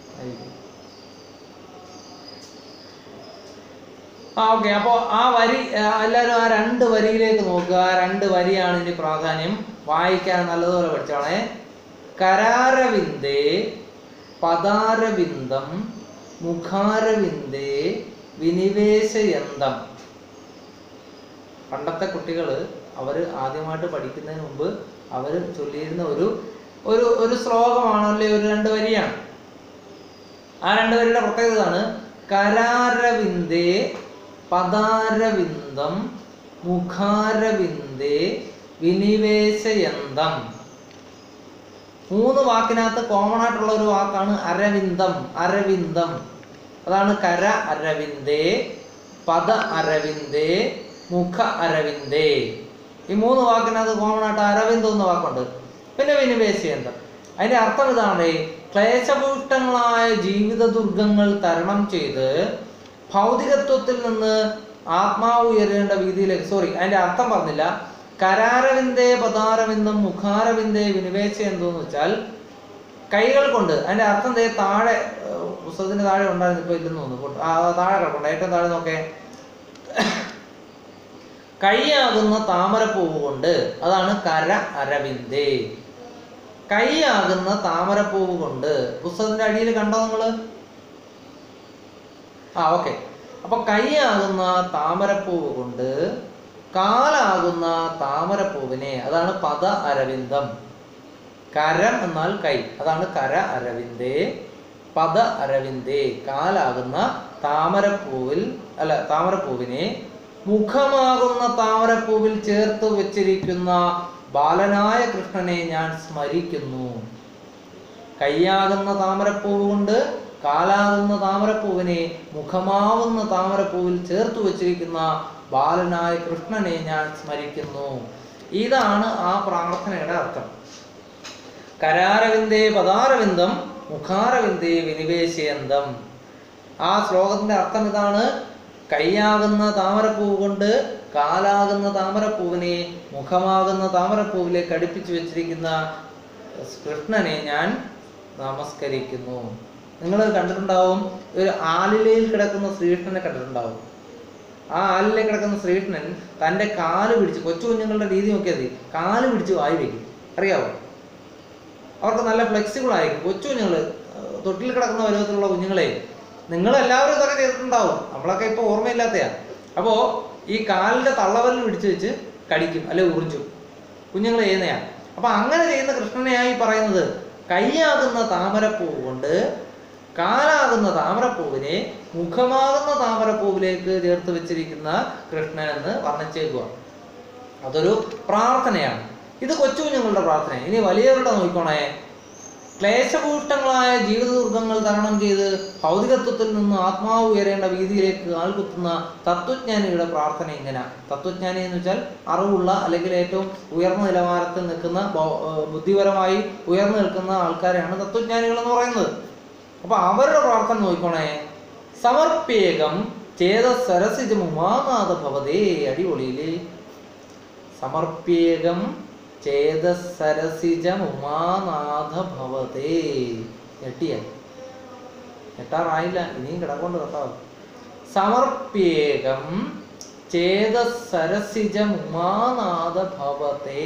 Speaker 1: ആ ഓക്കെ, അപ്പോൾ ആ വരി എല്ലാവരും ആ രണ്ട് വരിയിലേക്ക് നോക്കുക. ആ രണ്ട് വരിയാണ് ഇനി പ്രാധാന്യം. വായിക്കാൻ നല്ലതുപോലെ പഠിച്ചോണേ. കരാരവിന്ദേ പദാരവിന്ദം മുഖാരവിന്ദേ വിനിവേശയന്തം. പണ്ടത്തെ കുട്ടികൾ അവർ ആദ്യമായിട്ട് പഠിക്കുന്നതിന് മുമ്പ് അവർ ചൊല്ലിയിരുന്ന ഒരു ഒരു ഒരു ശ്ലോകമാണല്ലേ, ഒരു രണ്ട് വരിയാണ്. ആ രണ്ട് വരിയുടെ പ്രത്യേകതയാണ് കരാരവിന്ദേ പദാരവിന്ദം മുഖാരവിന്ദേ വിനിവേശയന്തം. മൂന്ന് വാക്കിനകത്ത് കോമൺ ആയിട്ടുള്ള ഒരു വാക്കാണ് അരവിന്ദം. അരവിന്ദം അതാണ് കര അരവിന്ദേ, പദ അരവിന്ദേ, മുഖ അരവിന്ദേ. ഈ മൂന്ന് വാക്കിനകത്ത് കോമൺ ആയിട്ട് അരവിന്ദം എന്ന വാക്കുണ്ട്. പിന്നെ വിനിവേശയന്തം. അതിന്റെ അർത്ഥം ഇതാണ്: ക്ലേശഭൂഷ്ടങ്ങളായ ജീവിത ദുർഗങ്ങൾ തരണം ചെയ്ത് ഭൗതികത്വത്തിൽ നിന്ന് ആത്മാവ് ഉയരേണ്ട വീതിയിലേക്ക്. സോറി, അതിന്റെ അർത്ഥം പറഞ്ഞില്ല. കരാരവിന്ദേ പദാരവിന്ദം മുഖാരവിന്ദേ വിനിവേശയന്തം എന്ന് വെച്ചാൽ കൈകൾ കൊണ്ട്. അതിന്റെ അർത്ഥം ദേ താഴെ പുസ്തകത്തിന്റെ താഴെ ഉണ്ടായിരുന്നു, ഇപ്പൊ ഇല്ലെന്ന് തോന്നുന്നു. ആ താഴെ കിടപ്പുണ്ട്, ഏറ്റവും താഴെ നോക്കേ. കൈയാകുന്ന താമരപ്പൂവ് കൊണ്ട്, അതാണ് കര അരവിന്ദേ. കൈയാകുന്ന താമരപ്പൂവ് കൊണ്ട്. പുസ്തകത്തിന്റെ അടിയിൽ കണ്ടോ നിങ്ങള്? ആ ഓക്കെ. അപ്പൊ കൈയാകുന്ന താമരപ്പൂവ് കൊണ്ട് കാലാകുന്ന താമരപ്പൂവിനെ, അതാണ് പദ അരവിന്ദം. കരം എന്നാൽ കൈ, അതാണ് കര അരവിന്ദേ. പദ അരവിന്ദേ കാലാകുന്ന താമരപ്പൂവിൽ അല്ല താമരപ്പൂവിനെ മുഖമാകുന്ന താമരപ്പൂവിൽ ചേർത്ത് വെച്ചിരിക്കുന്ന ബാലനായ കൃഷ്ണനെ ഞാൻ സ്മരിക്കുന്നു. കൈയാകുന്ന താമരപ്പൂവ് കൊണ്ട് കാലാകുന്ന താമരപ്പൂവിനെ മുഖമാവുന്ന താമരപ്പൂവിൽ ചേർത്ത് വെച്ചിരിക്കുന്ന ബാലനായ കൃഷ്ണനെ ഞാൻ സ്മരിക്കുന്നു. ഇതാണ് ആ പ്രാർത്ഥനയുടെ അർത്ഥം. കരാരവിന്ദേ പദാരവിന്ദം മുഖാരവിന്ദേ വിനിവേശയന്തം. ആ ശ്ലോകത്തിന്റെ അർത്ഥം ഇതാണ്: കൈയാകുന്ന താമരപ്പൂവ് കൊണ്ട് കാലാകുന്ന താമരപ്പൂവിനെ മുഖമാകുന്ന താമരപ്പൂവിലേക്ക് അടുപ്പിച്ചു വെച്ചിരിക്കുന്ന കൃഷ്ണനെ ഞാൻ നമസ്കരിക്കുന്നു. നിങ്ങൾ കണ്ടിട്ടുണ്ടാവും, ഒരു ആലിലയിൽ കിടക്കുന്ന ശ്രീകൃഷ്ണനെ കണ്ടിട്ടുണ്ടാവും. ആ ആലിലയിൽ കിടക്കുന്ന ശ്രീകൃഷ്ണൻ തൻ്റെ കാല് പിടിച്ച്, കൊച്ചു കുഞ്ഞുങ്ങളുടെ രീതി നോക്കിയാൽ മതി, കാല് പിടിച്ച് വായി വയ്ക്കും. അറിയാവോ? അവർക്ക് നല്ല ഫ്ലെക്സിബിൾ ആയിരിക്കും. കൊച്ചു കുഞ്ഞുങ്ങൾ, തൊട്ടിൽ കിടക്കുന്ന പരുവത്തിലുള്ള കുഞ്ഞുങ്ങളെ, നിങ്ങളെല്ലാവരും ഇതൊക്കെ ചെയ്തിട്ടുണ്ടാവും. നമ്മളൊക്കെ ഇപ്പോൾ ഓർമ്മയില്ലാത്തയാ. അപ്പോൾ ഈ കാലിൻ്റെ തള്ളവലിൽ പിടിച്ചു വെച്ച് കടിക്കും, അല്ലെ ഉറിഞ്ചും. കുഞ്ഞുങ്ങൾ ചെയ്യുന്നതാണ്. അപ്പൊ അങ്ങനെ ചെയ്യുന്ന കൃഷ്ണനെയായി പറയുന്നത് കൈയാകുന്ന താമരപ്പൂവ് കൊണ്ട് കാലാകുന്ന താമരപ്പൂവിനെ മുഖമാകുന്ന താമരപ്പൂവിലേക്ക് ചേർത്ത് വെച്ചിരിക്കുന്ന കൃഷ്ണൻ എന്ന് വർണ്ണിച്ചേക്കുക. അതൊരു പ്രാർത്ഥനയാണ്. ഇത് കൊച്ചു കുഞ്ഞുങ്ങളുടെ പ്രാർത്ഥനയാണ്. ഇനി വലിയവരുടെ നോക്കിക്കോണേ. ക്ലേശഭൂഷ്ടങ്ങളായ ജീവിത ദുർഗങ്ങൾ തരണം ചെയ്ത് ഭൗതികത്വത്തിൽ നിന്ന് ആത്മാവ് ഉയരേണ്ട വീതിയിലേക്ക് ആൾകുത്തുന്ന തത്വജ്ഞാനിയുടെ പ്രാർത്ഥന ഇങ്ങനെ. തത്വജ്ഞാനി എന്ന് വെച്ചാൽ അറിവുള്ള, അല്ലെങ്കിൽ ഏറ്റവും ഉയർന്ന നിലവാരത്തിൽ നിൽക്കുന്ന, ബുദ്ധിപരമായി ഉയർന്നു നിൽക്കുന്ന ആൾക്കാരെയാണ് തത്വജ്ഞാനികൾ എന്ന് പറയുന്നത്. അപ്പൊ അവരുടെ പ്രാർത്ഥന നോക്കിക്കോണേ. സമർപ്യേകം ചേതസരസിജം ഉമാനാഥ ഭവതേ. അടിപൊളിയില്. സമർപ്യേകം ചേതസരസിജം ഉമാനാഥ ഭവതേ. ഞെട്ടിയ ഞെട്ടാറായില്ല, ഇനിയും കിടക്കൊണ്ട് കേട്ടോ. സമർപ്യേകം ചേതസരസിജം ഉമാനാഥ ഭവതേ.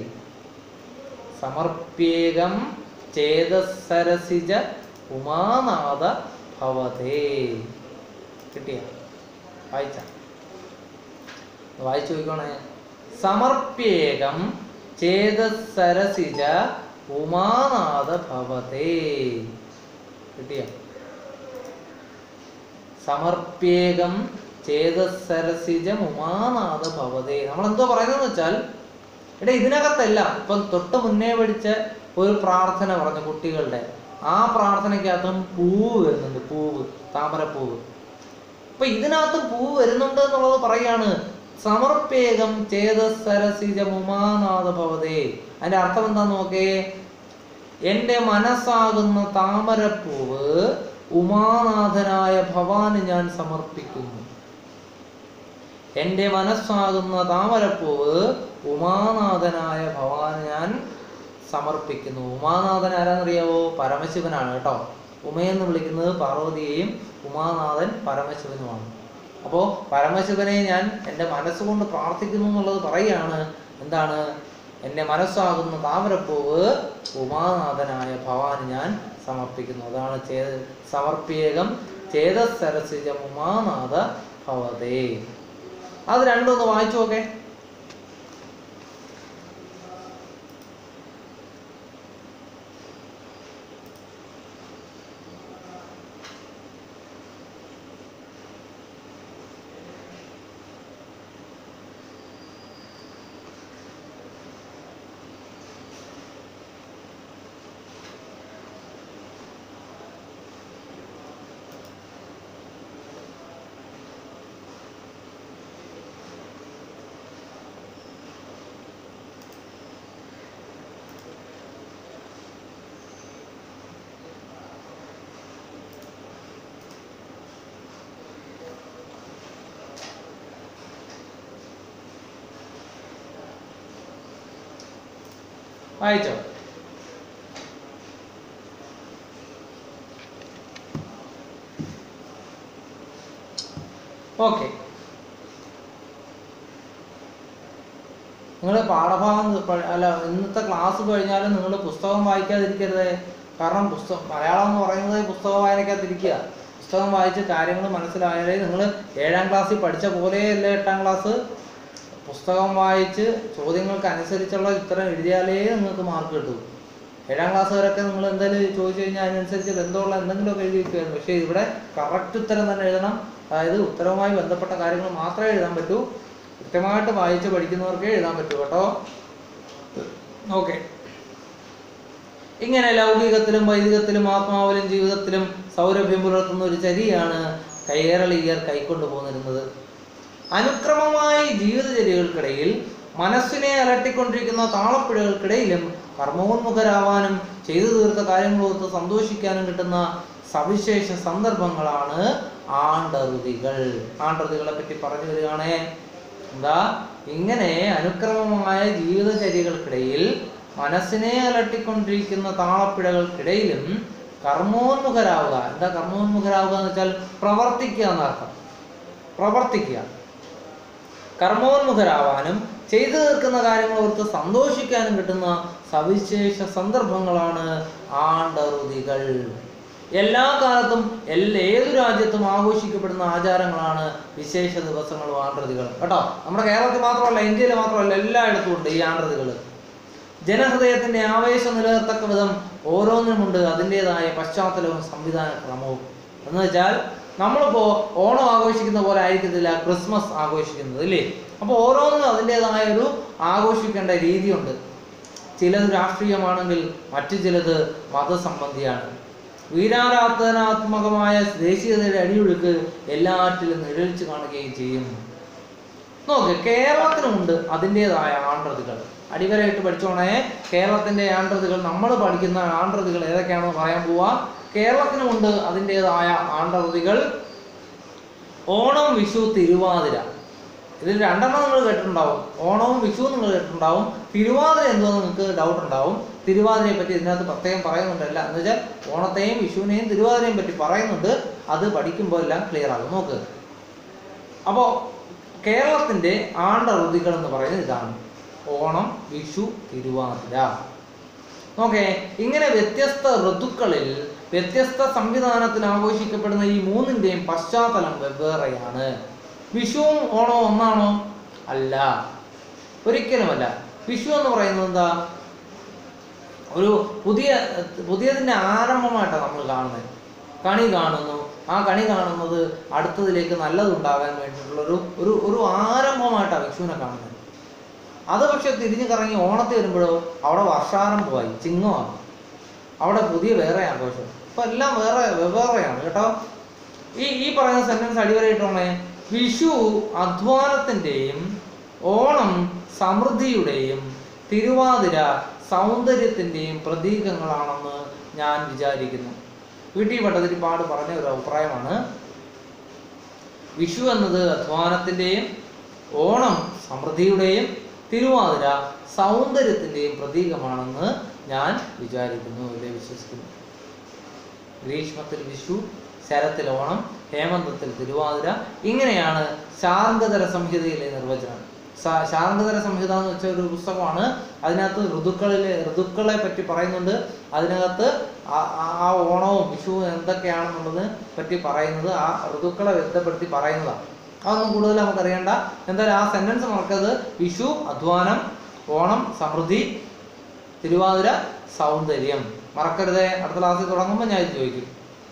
Speaker 1: സമർപ്യേകം ചേതസരസിജ ഉമാനാഥ ഭവതേ. കിട്ടിയ? വായിച്ച വായിച്ചു നോക്കണേ. സമർപ്യേകം ചേതസരസിജ ഉമാനാഥ ഭവതേ. കിട്ടിയ? സമർപ്യേകം ചേതസരസിജം ഉമാനാഥ ഭവതേ. നമ്മൾ എന്തോ പറയുന്നതെന്ന് വെച്ചാൽ, എടാ ഇതിനകത്തല്ല, ഇപ്പം തൊട്ട് മുന്നേ പഠിച്ച ഒരു പ്രാർത്ഥന പറഞ്ഞു കുട്ടികളുടെ, ആ പ്രാർത്ഥനയ്ക്കകത്തും പൂവ് വരുന്നുണ്ട്. പൂവ്, താമരപ്പൂവ്. അപ്പൊ ഇതിനകത്തും പൂവ് വരുന്നുണ്ട് എന്നുള്ളത് പറയാണ്. സമർപ്യേകം ചേതസരസിജം ഉമാനാഥ ഭവതേ. അതിന്റെ അർത്ഥം എന്താന്ന് നോക്കേ. എൻ്റെ മനസ്സാകുന്ന താമരപ്പൂവ് ഉമാനാഥനായ ഭവാന് ഞാൻ സമർപ്പിക്കുന്നു. എൻ്റെ മനസ്സാകുന്ന താമരപ്പൂവ് ഉമാനാഥനായ ഭവാന് ഞാൻ സമർപ്പിക്കുന്നു. ഉമാനാഥൻ ആരാന്നറിയാവോ? പരമശിവനാണ് കേട്ടോ. ഉമയെന്ന് വിളിക്കുന്നത് പാർവതിയെയും ഉമാനാഥൻ പരമശിവനുമാണ്. അപ്പോൾ പരമശിവനെ ഞാൻ എൻ്റെ മനസ്സുകൊണ്ട് പ്രാർത്ഥിക്കുന്നു എന്നുള്ളത് പറയുകയാണ്. എന്താണ്? എൻ്റെ മനസ്സാകുന്ന താമരപ്പൂവ് ഉമാനാഥനായ ഭവാന് ഞാൻ സമർപ്പിക്കുന്നു. അതാണ് ചേ സമർപ്യേകം ചേതസരസിജം ഉമാനാഥ ഭവതേ. അത് രണ്ടൊന്ന് വായിച്ചു നോക്കേ. വായിച്ചോ? ഓക്കെ, നിങ്ങൾ പാഠഭാഗം അല്ല ഇന്നത്തെ ക്ലാസ് കഴിഞ്ഞാലും നിങ്ങൾ പുസ്തകം വായിക്കാതിരിക്കരുത്. കാരണം പുസ്തകം മലയാളം എന്ന് പറയുന്നത് പുസ്തകം വായനയ്ക്കകത്തിരിക്കുക. പുസ്തകം വായിച്ച് കാര്യങ്ങൾ മനസ്സിലായാലേ നിങ്ങൾ ഏഴാം ക്ലാസ്സിൽ പഠിച്ച പോലെയല്ലേ എട്ടാം ക്ലാസ്. പുസ്തകം വായിച്ച് ചോദ്യങ്ങൾക്ക് അനുസരിച്ചുള്ള ഉത്തരം എഴുതിയാലേ നിങ്ങൾക്ക് മാർക്ക് കിട്ടും. ഏഴാം ക്ലാസ് വരെയൊക്കെ നിങ്ങൾ എന്തായാലും ചോദിച്ചു കഴിഞ്ഞാൽ അതിനനുസരിച്ച് ബന്ധമുള്ള എന്തെങ്കിലുമൊക്കെ എഴുതി വയ്ക്കുമായിരുന്നു. പക്ഷേ ഇവിടെ കറക്റ്റ് ഉത്തരം തന്നെ എഴുതണം. അതായത് ഉത്തരവുമായി ബന്ധപ്പെട്ട കാര്യങ്ങൾ മാത്രമേ എഴുതാൻ പറ്റൂ. കൃത്യമായിട്ട് വായിച്ച് പഠിക്കുന്നവർക്കേ എഴുതാൻ പറ്റൂ കേട്ടോ. ഓക്കെ, ഇങ്ങനെ ലൗകികത്തിലും വൈദികത്തിലും ആത്മാവിലും ജീവിതത്തിലും സൗരഭ്യം പുലർത്തുന്ന ഒരു ചര്യയാണ് കേരളീയർ കൈക്കൊണ്ടു പോന്നിരുന്നത്. അനുക്രമമായി ജീവിതചര്യകൾക്കിടയിൽ മനസ്സിനെ അലട്ടിക്കൊണ്ടിരിക്കുന്ന താളപ്പിഴകൾക്കിടയിലും കർമ്മോന്മുഖരാവാനും ചെയ്തു തീർത്ത കാര്യങ്ങളോർത്ത് സന്തോഷിക്കാനും കിട്ടുന്ന സവിശേഷ സന്ദർഭങ്ങളാണ് ആണ്ടറുതികൾ. ആണ്ടറുതികളെ പറ്റി പറഞ്ഞു വരികയാണേ. എന്താ? ഇങ്ങനെ അനുക്രമമായ ജീവിതചര്യകൾക്കിടയിൽ മനസ്സിനെ അലട്ടിക്കൊണ്ടിരിക്കുന്ന താളപ്പിഴകൾക്കിടയിലും കർമ്മോന്മുഖരാവുക. എന്താ കർമ്മോന്മുഖരാവുക എന്ന് വെച്ചാൽ പ്രവർത്തിക്കുക എന്നർത്ഥം. പ്രവർത്തിക്കുക, കർമ്മോന്മുഖരാവാനും ചെയ്തു തീർക്കുന്ന കാര്യങ്ങൾ ഓർത്ത് സന്തോഷിക്കാനും കിട്ടുന്ന സവിശേഷ സന്ദർഭങ്ങളാണ് ആണ്ടറുതികൾ. എല്ലാ കാലത്തും എല്ലാ ഏതു രാജ്യത്തും ആഘോഷിക്കപ്പെടുന്ന ആചാരങ്ങളാണ് വിശേഷ ദിവസങ്ങളും ആണ്ടറുതികളും കേട്ടോ. നമ്മുടെ കേരളത്തിൽ മാത്രമല്ല, ഇന്ത്യയിൽ മാത്രമല്ല, എല്ലായിടത്തും ഉണ്ട് ഈ ആണ്ടറുതികൾ. ജനഹൃദയത്തിന്റെ ആവേശം നിലനിർത്തക്ക വിധം ഓരോന്നിനുമുണ്ട് അതിൻ്റെതായ പശ്ചാത്തലവും സംവിധാന ക്രമവും. എന്ന് വെച്ചാൽ നമ്മളിപ്പോ ഓണം ആഘോഷിക്കുന്ന പോലെ ആയിരിക്കത്തില്ല ക്രിസ്മസ് ആഘോഷിക്കുന്നത്, ഇല്ലേ? അപ്പോൾ ഓരോന്നിനും അതിൻ്റെതായ ഒരു ആഘോഷിക്കേണ്ട രീതിയുണ്ട്. ചിലത് രാഷ്ട്രീയമാണെങ്കിൽ മറ്റു ചിലത് മതസംബന്ധിയാണ്. വീരാരാധനാത്മകമായ ദേശീയതയുടെ അടിയൊഴുക്ക് എല്ലാറ്റിലും നിഴലിച്ചു കാണുകയും ചെയ്യും. നോക്ക്, കേരളത്തിനുമുണ്ട് അതിൻ്റെതായ ആണ്ടറുതികൾ. അടിവരായിട്ട് പഠിച്ചോണേ. കേരളത്തിന്റെ ആണ്ടറുതികൾ, നമ്മൾ പഠിക്കുന്ന ആണ്ടറുതികൾ ഏതൊക്കെയാണെന്ന് പറയാൻ പോവാ. കേരളത്തിനുമുണ്ട് അതിൻ്റെതായ ആണ്ടറുതികൾ. ഓണം, വിഷു, തിരുവാതിര. ഇതിൽ രണ്ടെണ്ണം നിങ്ങൾ കേട്ടിട്ടുണ്ടാവും. ഓണവും വിഷുവും നിങ്ങൾ കേട്ടിട്ടുണ്ടാവും. തിരുവാതിര എന്തോ നിങ്ങൾക്ക് ഡൗട്ട് ഉണ്ടാവും. തിരുവാതിരയെ പറ്റി ഇതിനകത്ത് പ്രത്യേകം പറയുന്നുണ്ടല്ല എന്ന് വെച്ചാൽ ഓണത്തെയും വിഷുവിനെയും തിരുവാതിരയും പറ്റി പറയുന്നുണ്ട്. അത് പഠിക്കുമ്പോൾ എല്ലാം ക്ലിയർ ആകും. നോക്ക്, അപ്പോൾ കേരളത്തിന്റെ ആണ്ടറുതികൾ എന്ന് പറയുന്നത് ഇതാണ്: ഓണം, വിഷു, തിരുവാതിര. ഓക്കെ, ഇങ്ങനെ വ്യത്യസ്ത ഋതുക്കളിൽ വ്യത്യസ്ത സംവിധാനത്തിൽ ആഘോഷിക്കപ്പെടുന്ന ഈ മൂന്നിൻ്റെയും പശ്ചാത്തലം വെവ്വേറെയാണ്. വിഷുവും ഓണവും ഒന്നാണോ? അല്ല, ഒരിക്കലുമല്ല. വിഷു എന്ന് പറയുന്നത് എന്താ? ഒരു പുതിയ പുതിയതിൻ്റെ ആരംഭമായിട്ടാണ് നമ്മൾ കാണുന്നത്. കണി കാണുന്നു. ആ കണി കാണുന്നത് അടുത്തതിലേക്ക് നല്ലതുണ്ടാകാൻ വേണ്ടിയിട്ടുള്ളൊരു ഒരു ഒരു ആരംഭമായിട്ടാണ് വിഷുവിനെ കാണുന്നത്. അത് പക്ഷെ തിരിഞ്ഞു കറങ്ങി ഓണത്തിൽ വരുമ്പോഴോ അവിടെ വർഷാരംഭമായി, ചിങ്ങമാണ്. അവിടെ പുതിയ വേറെ ആഘോഷം. അപ്പൊ എല്ലാം വേറെ വെവ്വേറെയാണ് കേട്ടോ. ഈ ഈ പറയുന്ന സെന്റൻസ് അടിവരയിട്ടോണേ. വിഷു അധ്വാനത്തിൻ്റെയും ഓണം സമൃദ്ധിയുടെയും തിരുവാതിര സൗന്ദര്യത്തിൻ്റെയും പ്രതീകങ്ങളാണെന്ന് ഞാൻ വിചാരിക്കുന്നു. വി ടി ഭട്ടതിരിപ്പാട് പറഞ്ഞ ഒരു അഭിപ്രായമാണ്. വിഷു എന്നത് അധ്വാനത്തിൻ്റെയും ഓണം സമൃദ്ധിയുടെയും തിരുവാതിര സൗന്ദര്യത്തിൻ്റെയും പ്രതീകമാണെന്ന് ഞാൻ വിചാരിക്കുന്നു, അല്ലെ വിശ്വസിക്കുന്നു. ഗ്രീഷ്മത്തിൽ വിഷു, ശരത്തിൽ ഓണം, ഹേമന്തത്തിൽ തിരുവാതിര. ഇങ്ങനെയാണ് ശാർംഗധര സംഹിതയിലെ നിർവചനം. ശാർംഗധര സംഹിത എന്ന് വെച്ച ഒരു പുസ്തകമാണ്. അതിനകത്ത് ഋതുക്കളിലെ ഋതുക്കളെ പറ്റി പറയുന്നുണ്ട്. അതിനകത്ത് ആ ഓണവും വിഷുവും എന്തൊക്കെയാണെന്നുള്ളത് പറ്റി പറയുന്നത് ആ ഋതുക്കളെ ബന്ധപ്പെടുത്തി പറയുന്നതാണ്. അതൊന്നും കൂടുതൽ നമുക്കറിയണ്ട. എന്തായാലും ആ സെന്റൻസ് മറക്കരുത്. വിഷു അധ്വാനം, ഓണം സമൃദ്ധി, തിരുവാതിര സൗന്ദര്യം. മറക്കരുതേ. അടുത്ത ക്ലാസ്സിൽ തുടങ്ങുമ്പോൾ ഞാൻ ഇത് ചോദിക്കും.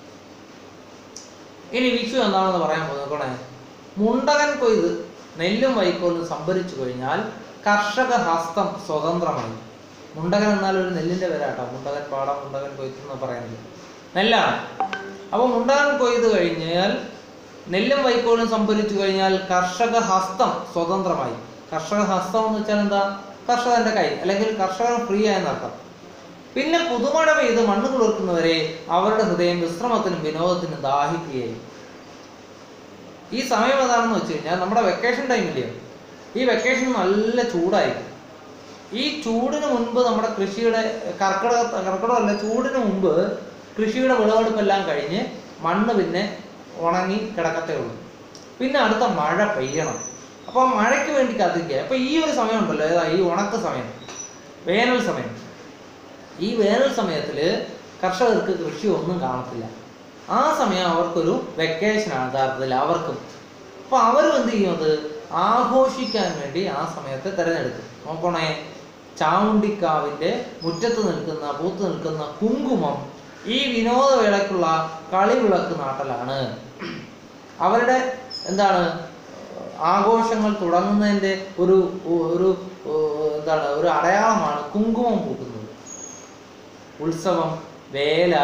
Speaker 1: ഇനി വിഷു എന്താണെന്ന് പറയാൻ പോകുന്നേ. മുണ്ടകൻ കൊയ്ത് നെല്ലും വൈക്കോലും സംഭരിച്ചു കഴിഞ്ഞാൽ കർഷക ഹസ്തം സ്വതന്ത്രമായി. മുണ്ടകൻ എന്നാൽ ഒരു നെല്ലിന്റെ പേരാട്ടോ. മുണ്ടകൻ പാടം, മുണ്ടകൻ കൊയ്ത്ത് എന്ന് പറയുന്നത് നെല്ലാണ്. അപ്പോൾ മുണ്ടകൻ കൊയ്ത് കഴിഞ്ഞാൽ നെല്ലും വൈക്കോലും സംഭരിച്ചു കഴിഞ്ഞാൽ കർഷക ഹസ്തം സ്വതന്ത്രമായി. കർഷക ഹസ്തം എന്ന് വെച്ചാൽ എന്താ? കർഷകന്റെ കൈ, അല്ലെങ്കിൽ കർഷകൻ ഫ്രീ ആയെന്നർത്ഥം. പിന്നെ പുതുമഴ പെയ്ത് മണ്ണ് കുളിർക്കുന്നവരെ അവരുടെ ഹൃദയം വിശ്രമത്തിനും വിനോദത്തിനും ദാഹിക്കുകയായി. ഈ സമയം ഏതാണെന്ന് വെച്ച് കഴിഞ്ഞാൽ നമ്മുടെ വെക്കേഷൻ ടൈമില്ലേ, ഈ വെക്കേഷൻ നല്ല ചൂടായിരിക്കും. ഈ ചൂടിന് മുൻപ് നമ്മുടെ കൃഷിയുടെ കർക്കിടക കർക്കിടകമല്ല ചൂടിന് മുമ്പ് കൃഷിയുടെ വിളവെടുപ്പെല്ലാം കഴിഞ്ഞ് മണ്ണ് പിന്നെ ഉണങ്ങി കിടക്കത്തേ ഉള്ളൂ. പിന്നെ അടുത്ത മഴ പെയ്യണം. അപ്പോൾ മഴയ്ക്ക് വേണ്ടി കാത്തിരിക്കുക. അപ്പോൾ ഈ ഒരു സമയം ഉണ്ടല്ലോ, ഏതാ ഈ ഉണക്ക സമയം, വേനൽ സമയം. ഈ വേനൽ സമയത്തിൽ കർഷകർക്ക് കൃഷി ഒന്നും കാണത്തില്ല. ആ സമയം അവർക്കൊരു വെക്കേഷനാണ് യഥാർത്ഥത്തിൽ അവർക്കും. അപ്പോൾ അവരും എന്ത് ചെയ്യും, അത് ആഘോഷിക്കാൻ വേണ്ടി ആ സമയത്തെ തിരഞ്ഞെടുക്കും. നോക്കണേ, ചാമുണ്ടിക്കാവിൻ്റെ മുറ്റത്ത് നിൽക്കുന്ന പൂത്ത് നിൽക്കുന്ന കുങ്കുമം ഈ വിനോദവേളയ്ക്കുള്ള കളിവിളക്ക് നാട്ടലാണ്. അവരുടെ എന്താണ് ആഘോഷങ്ങൾ തുടങ്ങുന്നതിൻ്റെ ഒരു ഒരു എന്താണ് ഒരു അടയാളമാണ് കുങ്കുമം പൂക്കുന്നത്. ഉത്സവം, വേല,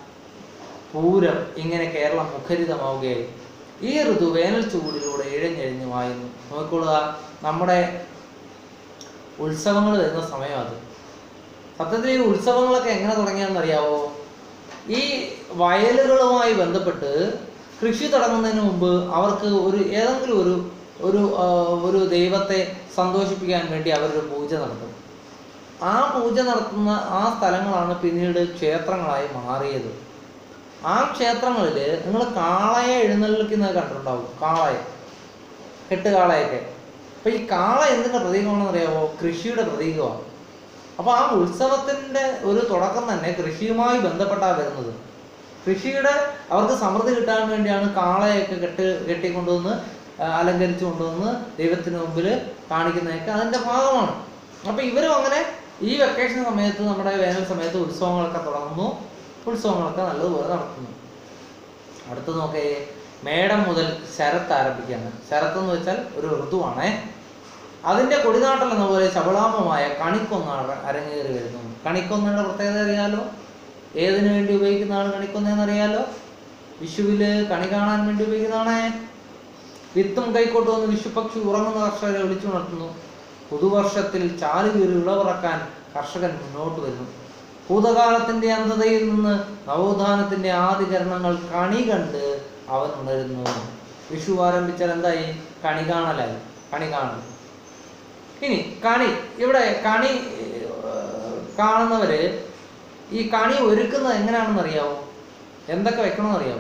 Speaker 1: പൂരം ഇങ്ങനെ കേരളം മുഖരിതമാവുകയായി. ഈ ഋതു വേനൽ ചൂടിലൂടെ ഇഴഞ്ഞെഴിഞ്ഞു വായുന്നു. നോക്കിക്കൊള്ളുക, നമ്മുടെ ഉത്സവങ്ങൾ വരുന്ന സമയം അത്. സത്യത്തിൽ ഈ ഉത്സവങ്ങളൊക്കെ എങ്ങനെ തുടങ്ങിയെന്നറിയാവോ? ഈ വയലുകളുമായി ബന്ധപ്പെട്ട് കൃഷി തുടങ്ങുന്നതിന് മുമ്പ് അവർക്ക് ഒരു ഏതെങ്കിലും ഒരു ഒരു ഒരു ദൈവത്തെ സന്തോഷിപ്പിക്കാൻ വേണ്ടി അവരൊരു പൂജ നടത്തും. ആ പൂജ നടത്തുന്ന ആ സ്ഥലങ്ങളാണ് പിന്നീട് ക്ഷേത്രങ്ങളായി മാറിയത്. ആ ക്ഷേത്രങ്ങളിൽ നിങ്ങൾ കാളയെ എഴുന്നള്ളിക്കുന്നത് കണ്ടിട്ടുണ്ടാവും. കാളയെ, കെട്ടുകാളയൊക്കെ. അപ്പൊ ഈ കാള എന്തിന്റെ പ്രതീകമാണെന്ന് അറിയാമോ? കൃഷിയുടെ പ്രതീകമാണ്. അപ്പൊ ആ ഉത്സവത്തിന്റെ ഒരു തുടക്കം തന്നെ കൃഷിയുമായി ബന്ധപ്പെട്ടാണ് വരുന്നത്. കൃഷിയുടെ അവർക്ക് സമൃദ്ധി കിട്ടാൻ വേണ്ടിയാണ് കാളയൊക്കെ കെട്ട് കെട്ടിക്കൊണ്ടുവന്ന് അലങ്കരിച്ചു കൊണ്ടുവന്ന് ദൈവത്തിന് മുമ്പിൽ കാണിക്കുന്നതൊക്കെ അതിന്റെ ഭാഗമാണ്. അപ്പൊ ഇവരും അങ്ങനെ ഈ വെക്കേഷൻ സമയത്ത്, നമ്മുടെ വേനൽ സമയത്ത് ഉത്സവങ്ങളൊക്കെ തുടങ്ങുന്നു. ഉത്സവങ്ങളൊക്കെ നല്ലതുപോലെ നടത്തുന്നു. അടുത്ത് നോക്കേ, മേടം മുതൽ ശരത്ത് ആരംഭിക്കുകയാണ്. ശരത്ത് എന്ന് വെച്ചാൽ ഒരു ഋതുവാണേ. അതിന്റെ കൊടിനാട്ടൽ എന്ന പോലെ ശബളാമമായ കണിക്കൊന്ന അരങ്ങേറി വരുന്നു. കണിക്കൊന്നയുടെ പ്രത്യേകത അറിയാലോ? ഏതിനു വേണ്ടി ഉപയോഗിക്കുന്നതാണ് കണിക്കൊന്നയെന്ന് അറിയാലോ? വിഷുവില് കണി കാണാൻ വേണ്ടി ഉപയോഗിക്കുന്നതാണേ. വിത്തും കൈക്കോട്ട് വന്ന് വിഷുപക്ഷി ഉറങ്ങുന്ന കർഷകരെ വിളിച്ചു നടത്തുന്നു. പുതുവർഷത്തിൽ ചാലുകീറി വിളവിറക്കാൻ കർഷകൻ മുന്നോട്ട് വരുന്നു. ഭൂതകാലത്തിന്റെ അന്ധതയിൽ നിന്ന് നവോത്ഥാനത്തിന്റെ ആദികരണങ്ങൾ കണി കണ്ട് അവൻ ഉണരുന്നു. വിഷു ആരംഭിച്ചാൽ എന്തായി? കണി കാണലായി. കണി കാണൽ. ഇനി കണി, ഇവിടെ കണി കാണുന്നവര് ഈ കണി ഒരുക്കുന്നത് എങ്ങനെയാണെന്ന് അറിയാമോ? എന്തൊക്കെ വെക്കണമെന്ന് അറിയാമോ?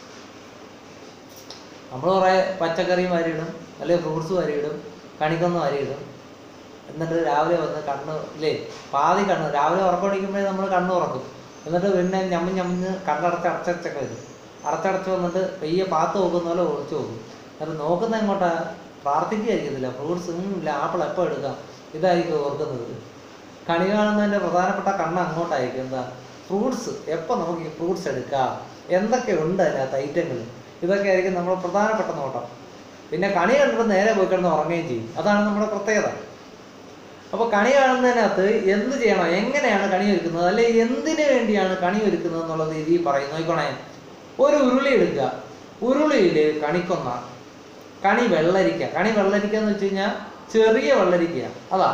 Speaker 1: നമ്മൾ കുറേ പച്ചക്കറിയും വാരിയിടും, അല്ലെങ്കിൽ ഫ്രൂട്ട്സ് വാരിയിടും, കണിക്കൊന്ന് വാരിയിടും. എന്നിട്ട് രാവിലെ വന്ന് കണ്ണ് ഇല്ലേ, പാതി കണ്ണ് രാവിലെ ഉറക്കമടിക്കുമ്പോഴേ നമ്മൾ കണ്ണ് തുറക്കും. എന്നിട്ട് പിന്നെ ഞമ്മ ഞമ്മഞ്ഞ് കണ്ണടച്ച് അടച്ചടച്ചൊക്കെ വരും. അടച്ചടച്ച് വന്നിട്ട് പെയ്യെ പാത്ത് നോക്കുന്ന പോലെ ഒളിച്ചു നോക്കും. എന്നിട്ട് നോക്കുന്ന എങ്ങോട്ടാ? പ്രാർത്ഥിക്കുകയായിരിക്കത്തില്ല. ഫ്രൂട്ട്സ് ഇല്ല, ആപ്പിൾ എപ്പോൾ എടുക്കാം, ഇതായിരിക്കും ഓർക്കുന്നത്. കണി കാണുന്നതിൻ്റെ പ്രധാനപ്പെട്ട കണ്ണ് അങ്ങോട്ടായിരിക്കും. എന്താ? ഫ്രൂട്ട്സ്, എപ്പോൾ നമുക്ക് ഈ ഫ്രൂട്ട്സ് എടുക്കാം, എന്തൊക്കെ ഉണ്ട് അതിനകത്ത് ഐറ്റങ്ങൾ, ഇതൊക്കെ ആയിരിക്കും നമ്മുടെ പ്രധാനപ്പെട്ട നോട്ടം. പിന്നെ കണി കണ്ടിട്ട് നേരെ പോയി കിടന്ന് ഉറങ്ങുകയും ചെയ്യും. അതാണ് നമ്മുടെ പ്രത്യേകത. അപ്പോൾ കണി കാണുന്നതിനകത്ത് എന്ത് ചെയ്യണം, എങ്ങനെയാണ് കണി ഒരുക്കുന്നത്, അല്ലെ എന്തിനു വേണ്ടിയാണ് കണി ഒരുക്കുന്നത് എന്നുള്ളത് ഇതിൽ പറയും. നോക്കണേ, ഒരു ഉരുളി എടുക്കുക. ഉരുളിയിൽ കണിക്കൊന്ന, കണി വെള്ളരിക്ക. കണി വെള്ളരിക്ക എന്ന് വെച്ച് കഴിഞ്ഞാൽ ചെറിയ വെള്ളരിക്ക, അതാ.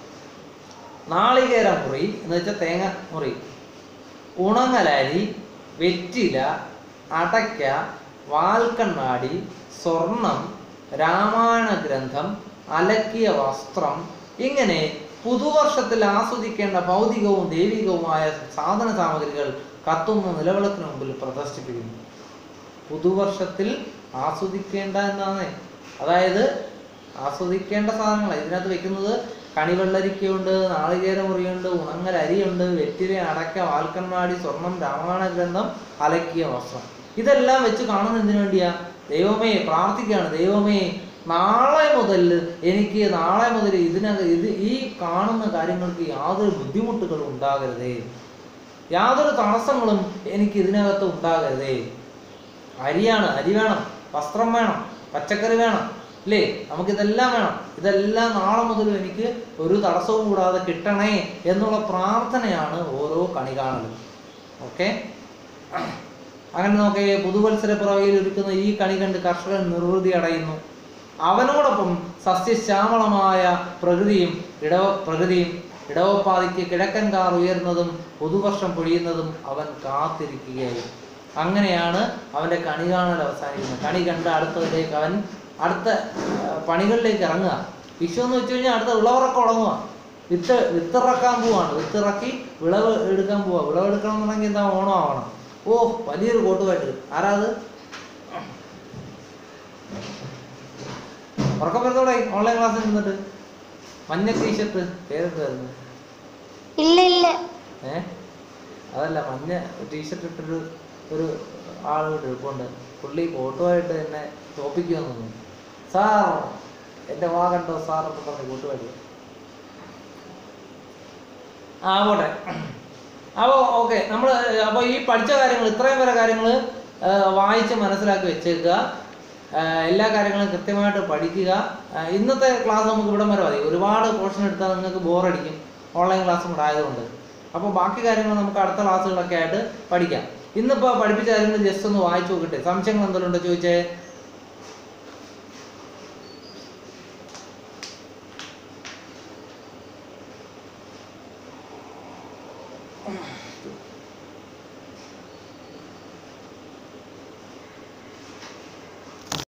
Speaker 1: നാളികേര മുറി എന്ന് വെച്ചാൽ തേങ്ങ മുറി, ഉണങ്ങലരി, വെറ്റില, അടയ്ക്ക, വാൽക്കണ്ണാടി, സ്വർണം, രാമായണ ഗ്രന്ഥം, അലക്കിയ വസ്ത്രം, ഇങ്ങനെ പുതുവർഷത്തിൽ ആസ്വദിക്കേണ്ട ഭൗതികവും ദൈവികവുമായ സാധന സാമഗ്രികൾ കത്തുന്ന നിലവിളക്കിന് മുമ്പിൽ പ്രദർശിപ്പിക്കുന്നു. പുതുവർഷത്തിൽ ആസ്വദിക്കേണ്ട എന്നാണ്, അതായത് ആസ്വദിക്കേണ്ട സാധനങ്ങൾ ഇതിനകത്ത് വെക്കുന്നത്. കണിവെള്ളരിക്കയുണ്ട്, നാളികേര മുറിയുണ്ട്, ഉണങ്ങൽ അരിയുണ്ട്, വെറ്റില, അടയ്ക്ക, വാൽക്കണ്ണാടി, സ്വർണം, രാമായണ ഗ്രന്ഥം, അലക്കിയ വസ്ത്രം. ഇതെല്ലാം വെച്ച് കാണുന്നത് എന്തിനു വേണ്ടിയാ? ദൈവമേ, പ്രാർത്ഥിക്കുകയാണ്, ദൈവമേ നാളെ മുതൽ എനിക്ക് നാളെ മുതൽ ഇതിനകത്ത് ഇത് ഈ കാണുന്ന കാര്യങ്ങൾക്ക് യാതൊരു ബുദ്ധിമുട്ടുകളും ഉണ്ടാകരുതേ, യാതൊരു തടസ്സങ്ങളും എനിക്ക് ഇതിനകത്ത് ഉണ്ടാകരുതേ. അരിയാണ്, അരി വേണം, വസ്ത്രം വേണം, പച്ചക്കറി വേണം, അല്ലേ? നമുക്കിതെല്ലാം വേണം. ഇതെല്ലാം നാളെ മുതൽ എനിക്ക് ഒരു തടസ്സവും കൂടാതെ കിട്ടണേ എന്നുള്ള പ്രാർത്ഥനയാണ് ഓരോ കണി കാണലും. ഓക്കെ, അങ്ങനെ നോക്കേ, പുതുവത്സര പിറവിയിൽ ഒരുക്കുന്ന ഈ കണി കണ്ട് കർഷകൻ നിർവൃതി അടയുന്നു. അവനോടൊപ്പം സസ്യശ്യാമളമായ പ്രകൃതിയും ഇടവ പ്രകൃതിയും ഇടവപ്പാതിക്ക് കിഴക്കൻ കാർ ഉയർന്നതും പുതുവർഷം പൊഴിയുന്നതും അവൻ കാത്തിരിക്കുകയായി. അങ്ങനെയാണ് അവൻ്റെ കണി കാണൽ അവസാനിക്കുന്നത്. കണി കണ്ട് അടുത്തതിലേക്ക് അവൻ അടുത്ത പണികളിലേക്ക് ഇറങ്ങുക. വിഷു എന്ന് വെച്ച് കഴിഞ്ഞാൽ അടുത്ത വിളവറക്കം ഉണങ്ങുക. വിത്ത് വിത്തിറക്കാൻ പോവാണ്. വിത്തിറക്കി വിളവ് എടുക്കാൻ പോവാ. വിളവ് എടുക്കണം എന്നുണ്ടെങ്കിൽ എന്താ ഓണം ആവണം. ഓ വലിയൊരു കോട്ടുമായിട്ട് ആരാത് ഉറക്കം വരുന്നോടെ ഓൺലൈൻ ക്ലാസ്സിൽ നിന്നിട്ട് മഞ്ഞ ടീഷർട്ട് പേരെന്തായിരുന്നു?
Speaker 3: ഇല്ല ഇല്ല
Speaker 1: ഏ അതല്ല മഞ്ഞ ടീഷർട്ട് ഇട്ടൊരു ഒരു ആളുണ്ട് ഇപ്പോണ്ട്. പുള്ളി കോട്ടുമായിട്ട് എന്നെ തോപ്പിക്കുമെന്ന് തോന്നുന്നു. സാർ എൻ്റെ വാ കണ്ടോ സാർ എന്ന് പറഞ്ഞ് കൂട്ടുപാടി. ആ പോട്ടെ. അപ്പോൾ ഓക്കെ, നമ്മൾ അപ്പോൾ ഈ പഠിച്ച കാര്യങ്ങൾ ഇത്രയും വരെ കാര്യങ്ങൾ വായിച്ച് മനസ്സിലാക്കി വെച്ചേക്കുക. എല്ലാ കാര്യങ്ങളും കൃത്യമായിട്ട് പഠിക്കുക. ഇന്നത്തെ ക്ലാസ് നമുക്ക് ഇവിടം വരെ മതി. ഒരുപാട് പോർഷൻ എടുത്താൽ നിങ്ങൾക്ക് ബോറടിക്കും, ഓൺലൈൻ ക്ലാസ്സും കൂടെ ആയതുകൊണ്ട്. അപ്പോൾ ബാക്കി കാര്യങ്ങൾ നമുക്ക് അടുത്ത ക്ലാസ്സുകളൊക്കെ ആയിട്ട് പഠിക്കാം. ഇന്നിപ്പോൾ പഠിപ്പിച്ച കാര്യങ്ങൾ ജസ്റ്റ് ഒന്ന് വായിച്ചു നോക്കട്ടെ. സംശയങ്ങൾ എന്തെങ്കിലും ഉണ്ടോ ചോദിച്ചേ.